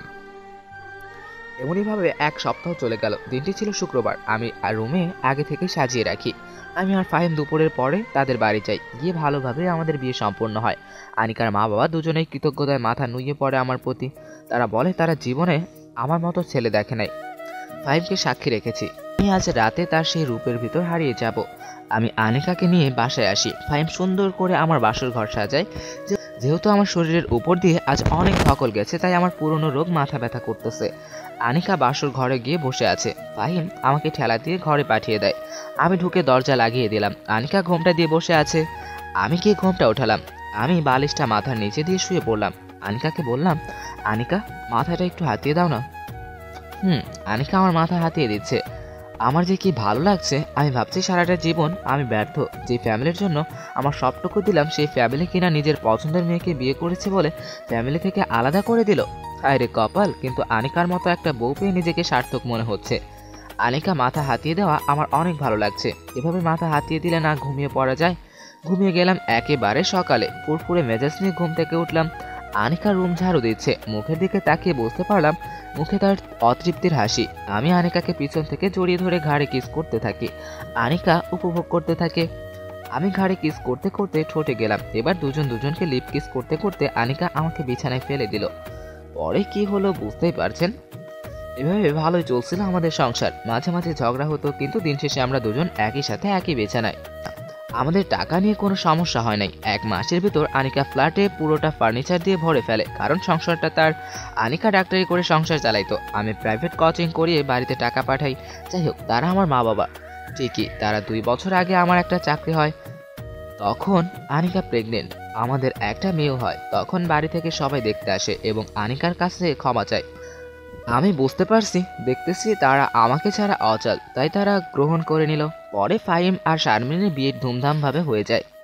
এমনইভাবে এক সপ্তাহ চলে গেল। দিনটি ছিল শুক্রবার। আমি রুমে আগে থেকে সাজিয়ে রাখি। আমি আর ফাহিম দুপুরের পরে তাদের বাড়ি যাই। গিয়ে ভালোভাবে আমাদের বিয়ে সম্পূর্ণ হয়। আনিকার মা বাবা দুজনেই কৃতজ্ঞতায় মাথা নুয়ে পড়ে আমার প্রতি। তারা বলে তারা জীবনে আমার মতো ছেলে দেখে নাই। ফাহিমকে সাক্ষী রেখেছি, আমি আজ রাতে তার সেই রূপের ভিতর হারিয়ে যাব। আমি আনিকাকে নিয়ে বাসায় আসি। ফাহিম সুন্দর করে আমার বাসর ঘর সাজায়। যেহেতু আমার শরীরের উপর দিয়ে আজ অনেক ধকল গেছে, তাই আমার পুরনো রোগ মাথা ব্যথা করতেছে। আনিকা বাসর ঘরে গিয়ে বসে আছে। ফাহিম আমাকে ঠেলা দিয়ে ঘরে পাঠিয়ে দেয়। আমি ঢুকে দরজা লাগিয়ে দিলাম। আনিকা ঘোমটা দিয়ে বসে আছে। আমি গিয়ে ঘোমটা উঠালাম। আমি বালিশটা মাথার নিচে দিয়ে শুয়ে পড়লাম। আনিকাকে বললাম, আনিকা মাথাটা একটু হাতিয়ে দাও না। হুম আনিকা আমার মাথা হাতিয়ে দিচ্ছে। আমার যে কি ভালো লাগছে। আমি ভাবছি সারাটা জীবন আমি ব্যর্থ। যে ফ্যামিলির জন্য আমার সবটুকু দিলাম, সেই ফ্যামিলি কিনা নিজের পছন্দের মেয়েকে বিয়ে করেছে বলে ফ্যামিলি থেকে আলাদা করে দিল। হায় রে কপাল। কিন্তু আনিকার মতো একটা বউ পেয়ে নিজেকে সার্থক মনে হচ্ছে। আনিকা মাথা হাতিয়ে দেওয়া আমার অনেক ভালো লাগছে। এভাবে মাথা হাতিয়ে দিলে না ঘুমিয়ে পড়া যায়। ঘুমিয়ে গেলাম একেবারে সকালে। ফুরফুরে মেজাজ নিয়ে ঘুম থেকে উঠলাম। আনিকা রুম ঝাড়ু দিচ্ছে। মুখের দিকে তাকিয়ে বুঝতে পারলাম মুখে তার অতৃপ্তির হাসি। আমি আনিকাকে পিছন থেকে জড়িয়ে ধরে ঘাড়ে কিস করতে থাকি। আনিকা উপভোগ করতে থাকে। আমি ঘাড়ে কিস করতে করতে ঠোঁটে গেলাম। এবার দুজন দুজনকে লিপ কিস করতে করতে আনিকা আমাকে বিছানায় ফেলে দিল। পরে কি হলো বুঝতেই পারছেন। এভাবে ভালোই চলছিল আমাদের সংসার। মাঝে মাঝে ঝগড়া হতো, কিন্তু দিন শেষে আমরা দুজন একই সাথে একই বিছানায়। আমাদের টাকা নিয়ে কোনো সমস্যা হয় নাই। এক মাসের ভিতর আনিকা ফ্ল্যাটে পুরোটা ফার্নিচার দিয়ে ভরে ফেলে, কারণ সংসারটা তার। আনিকা ডাক্তারি করে সংসার চালাইতো। আমি প্রাইভেট কোচিং করিয়ে বাড়িতে টাকা পাঠাই। যাই হোক, তারা আমার মা বাবা। ঠিকই, তারা দুই বছর আগে আমার একটা চাকরি হয়। তখন আনিকা প্রেগনেন্ট। আমাদের একটা মেয়েও হয়। তখন বাড়ি থেকে সবাই দেখতে আসে এবং আনিকার কাছে ক্ষমা চায়। আমি বুঝতে পারছি, দেখতেছি তারা আমাকে ছাড়া অচল, তাই তারা গ্রহণ করে নিল। পরে ফাহিম আর শারমিনের বিয়ে ধুমধামভাবে হয়ে যায়।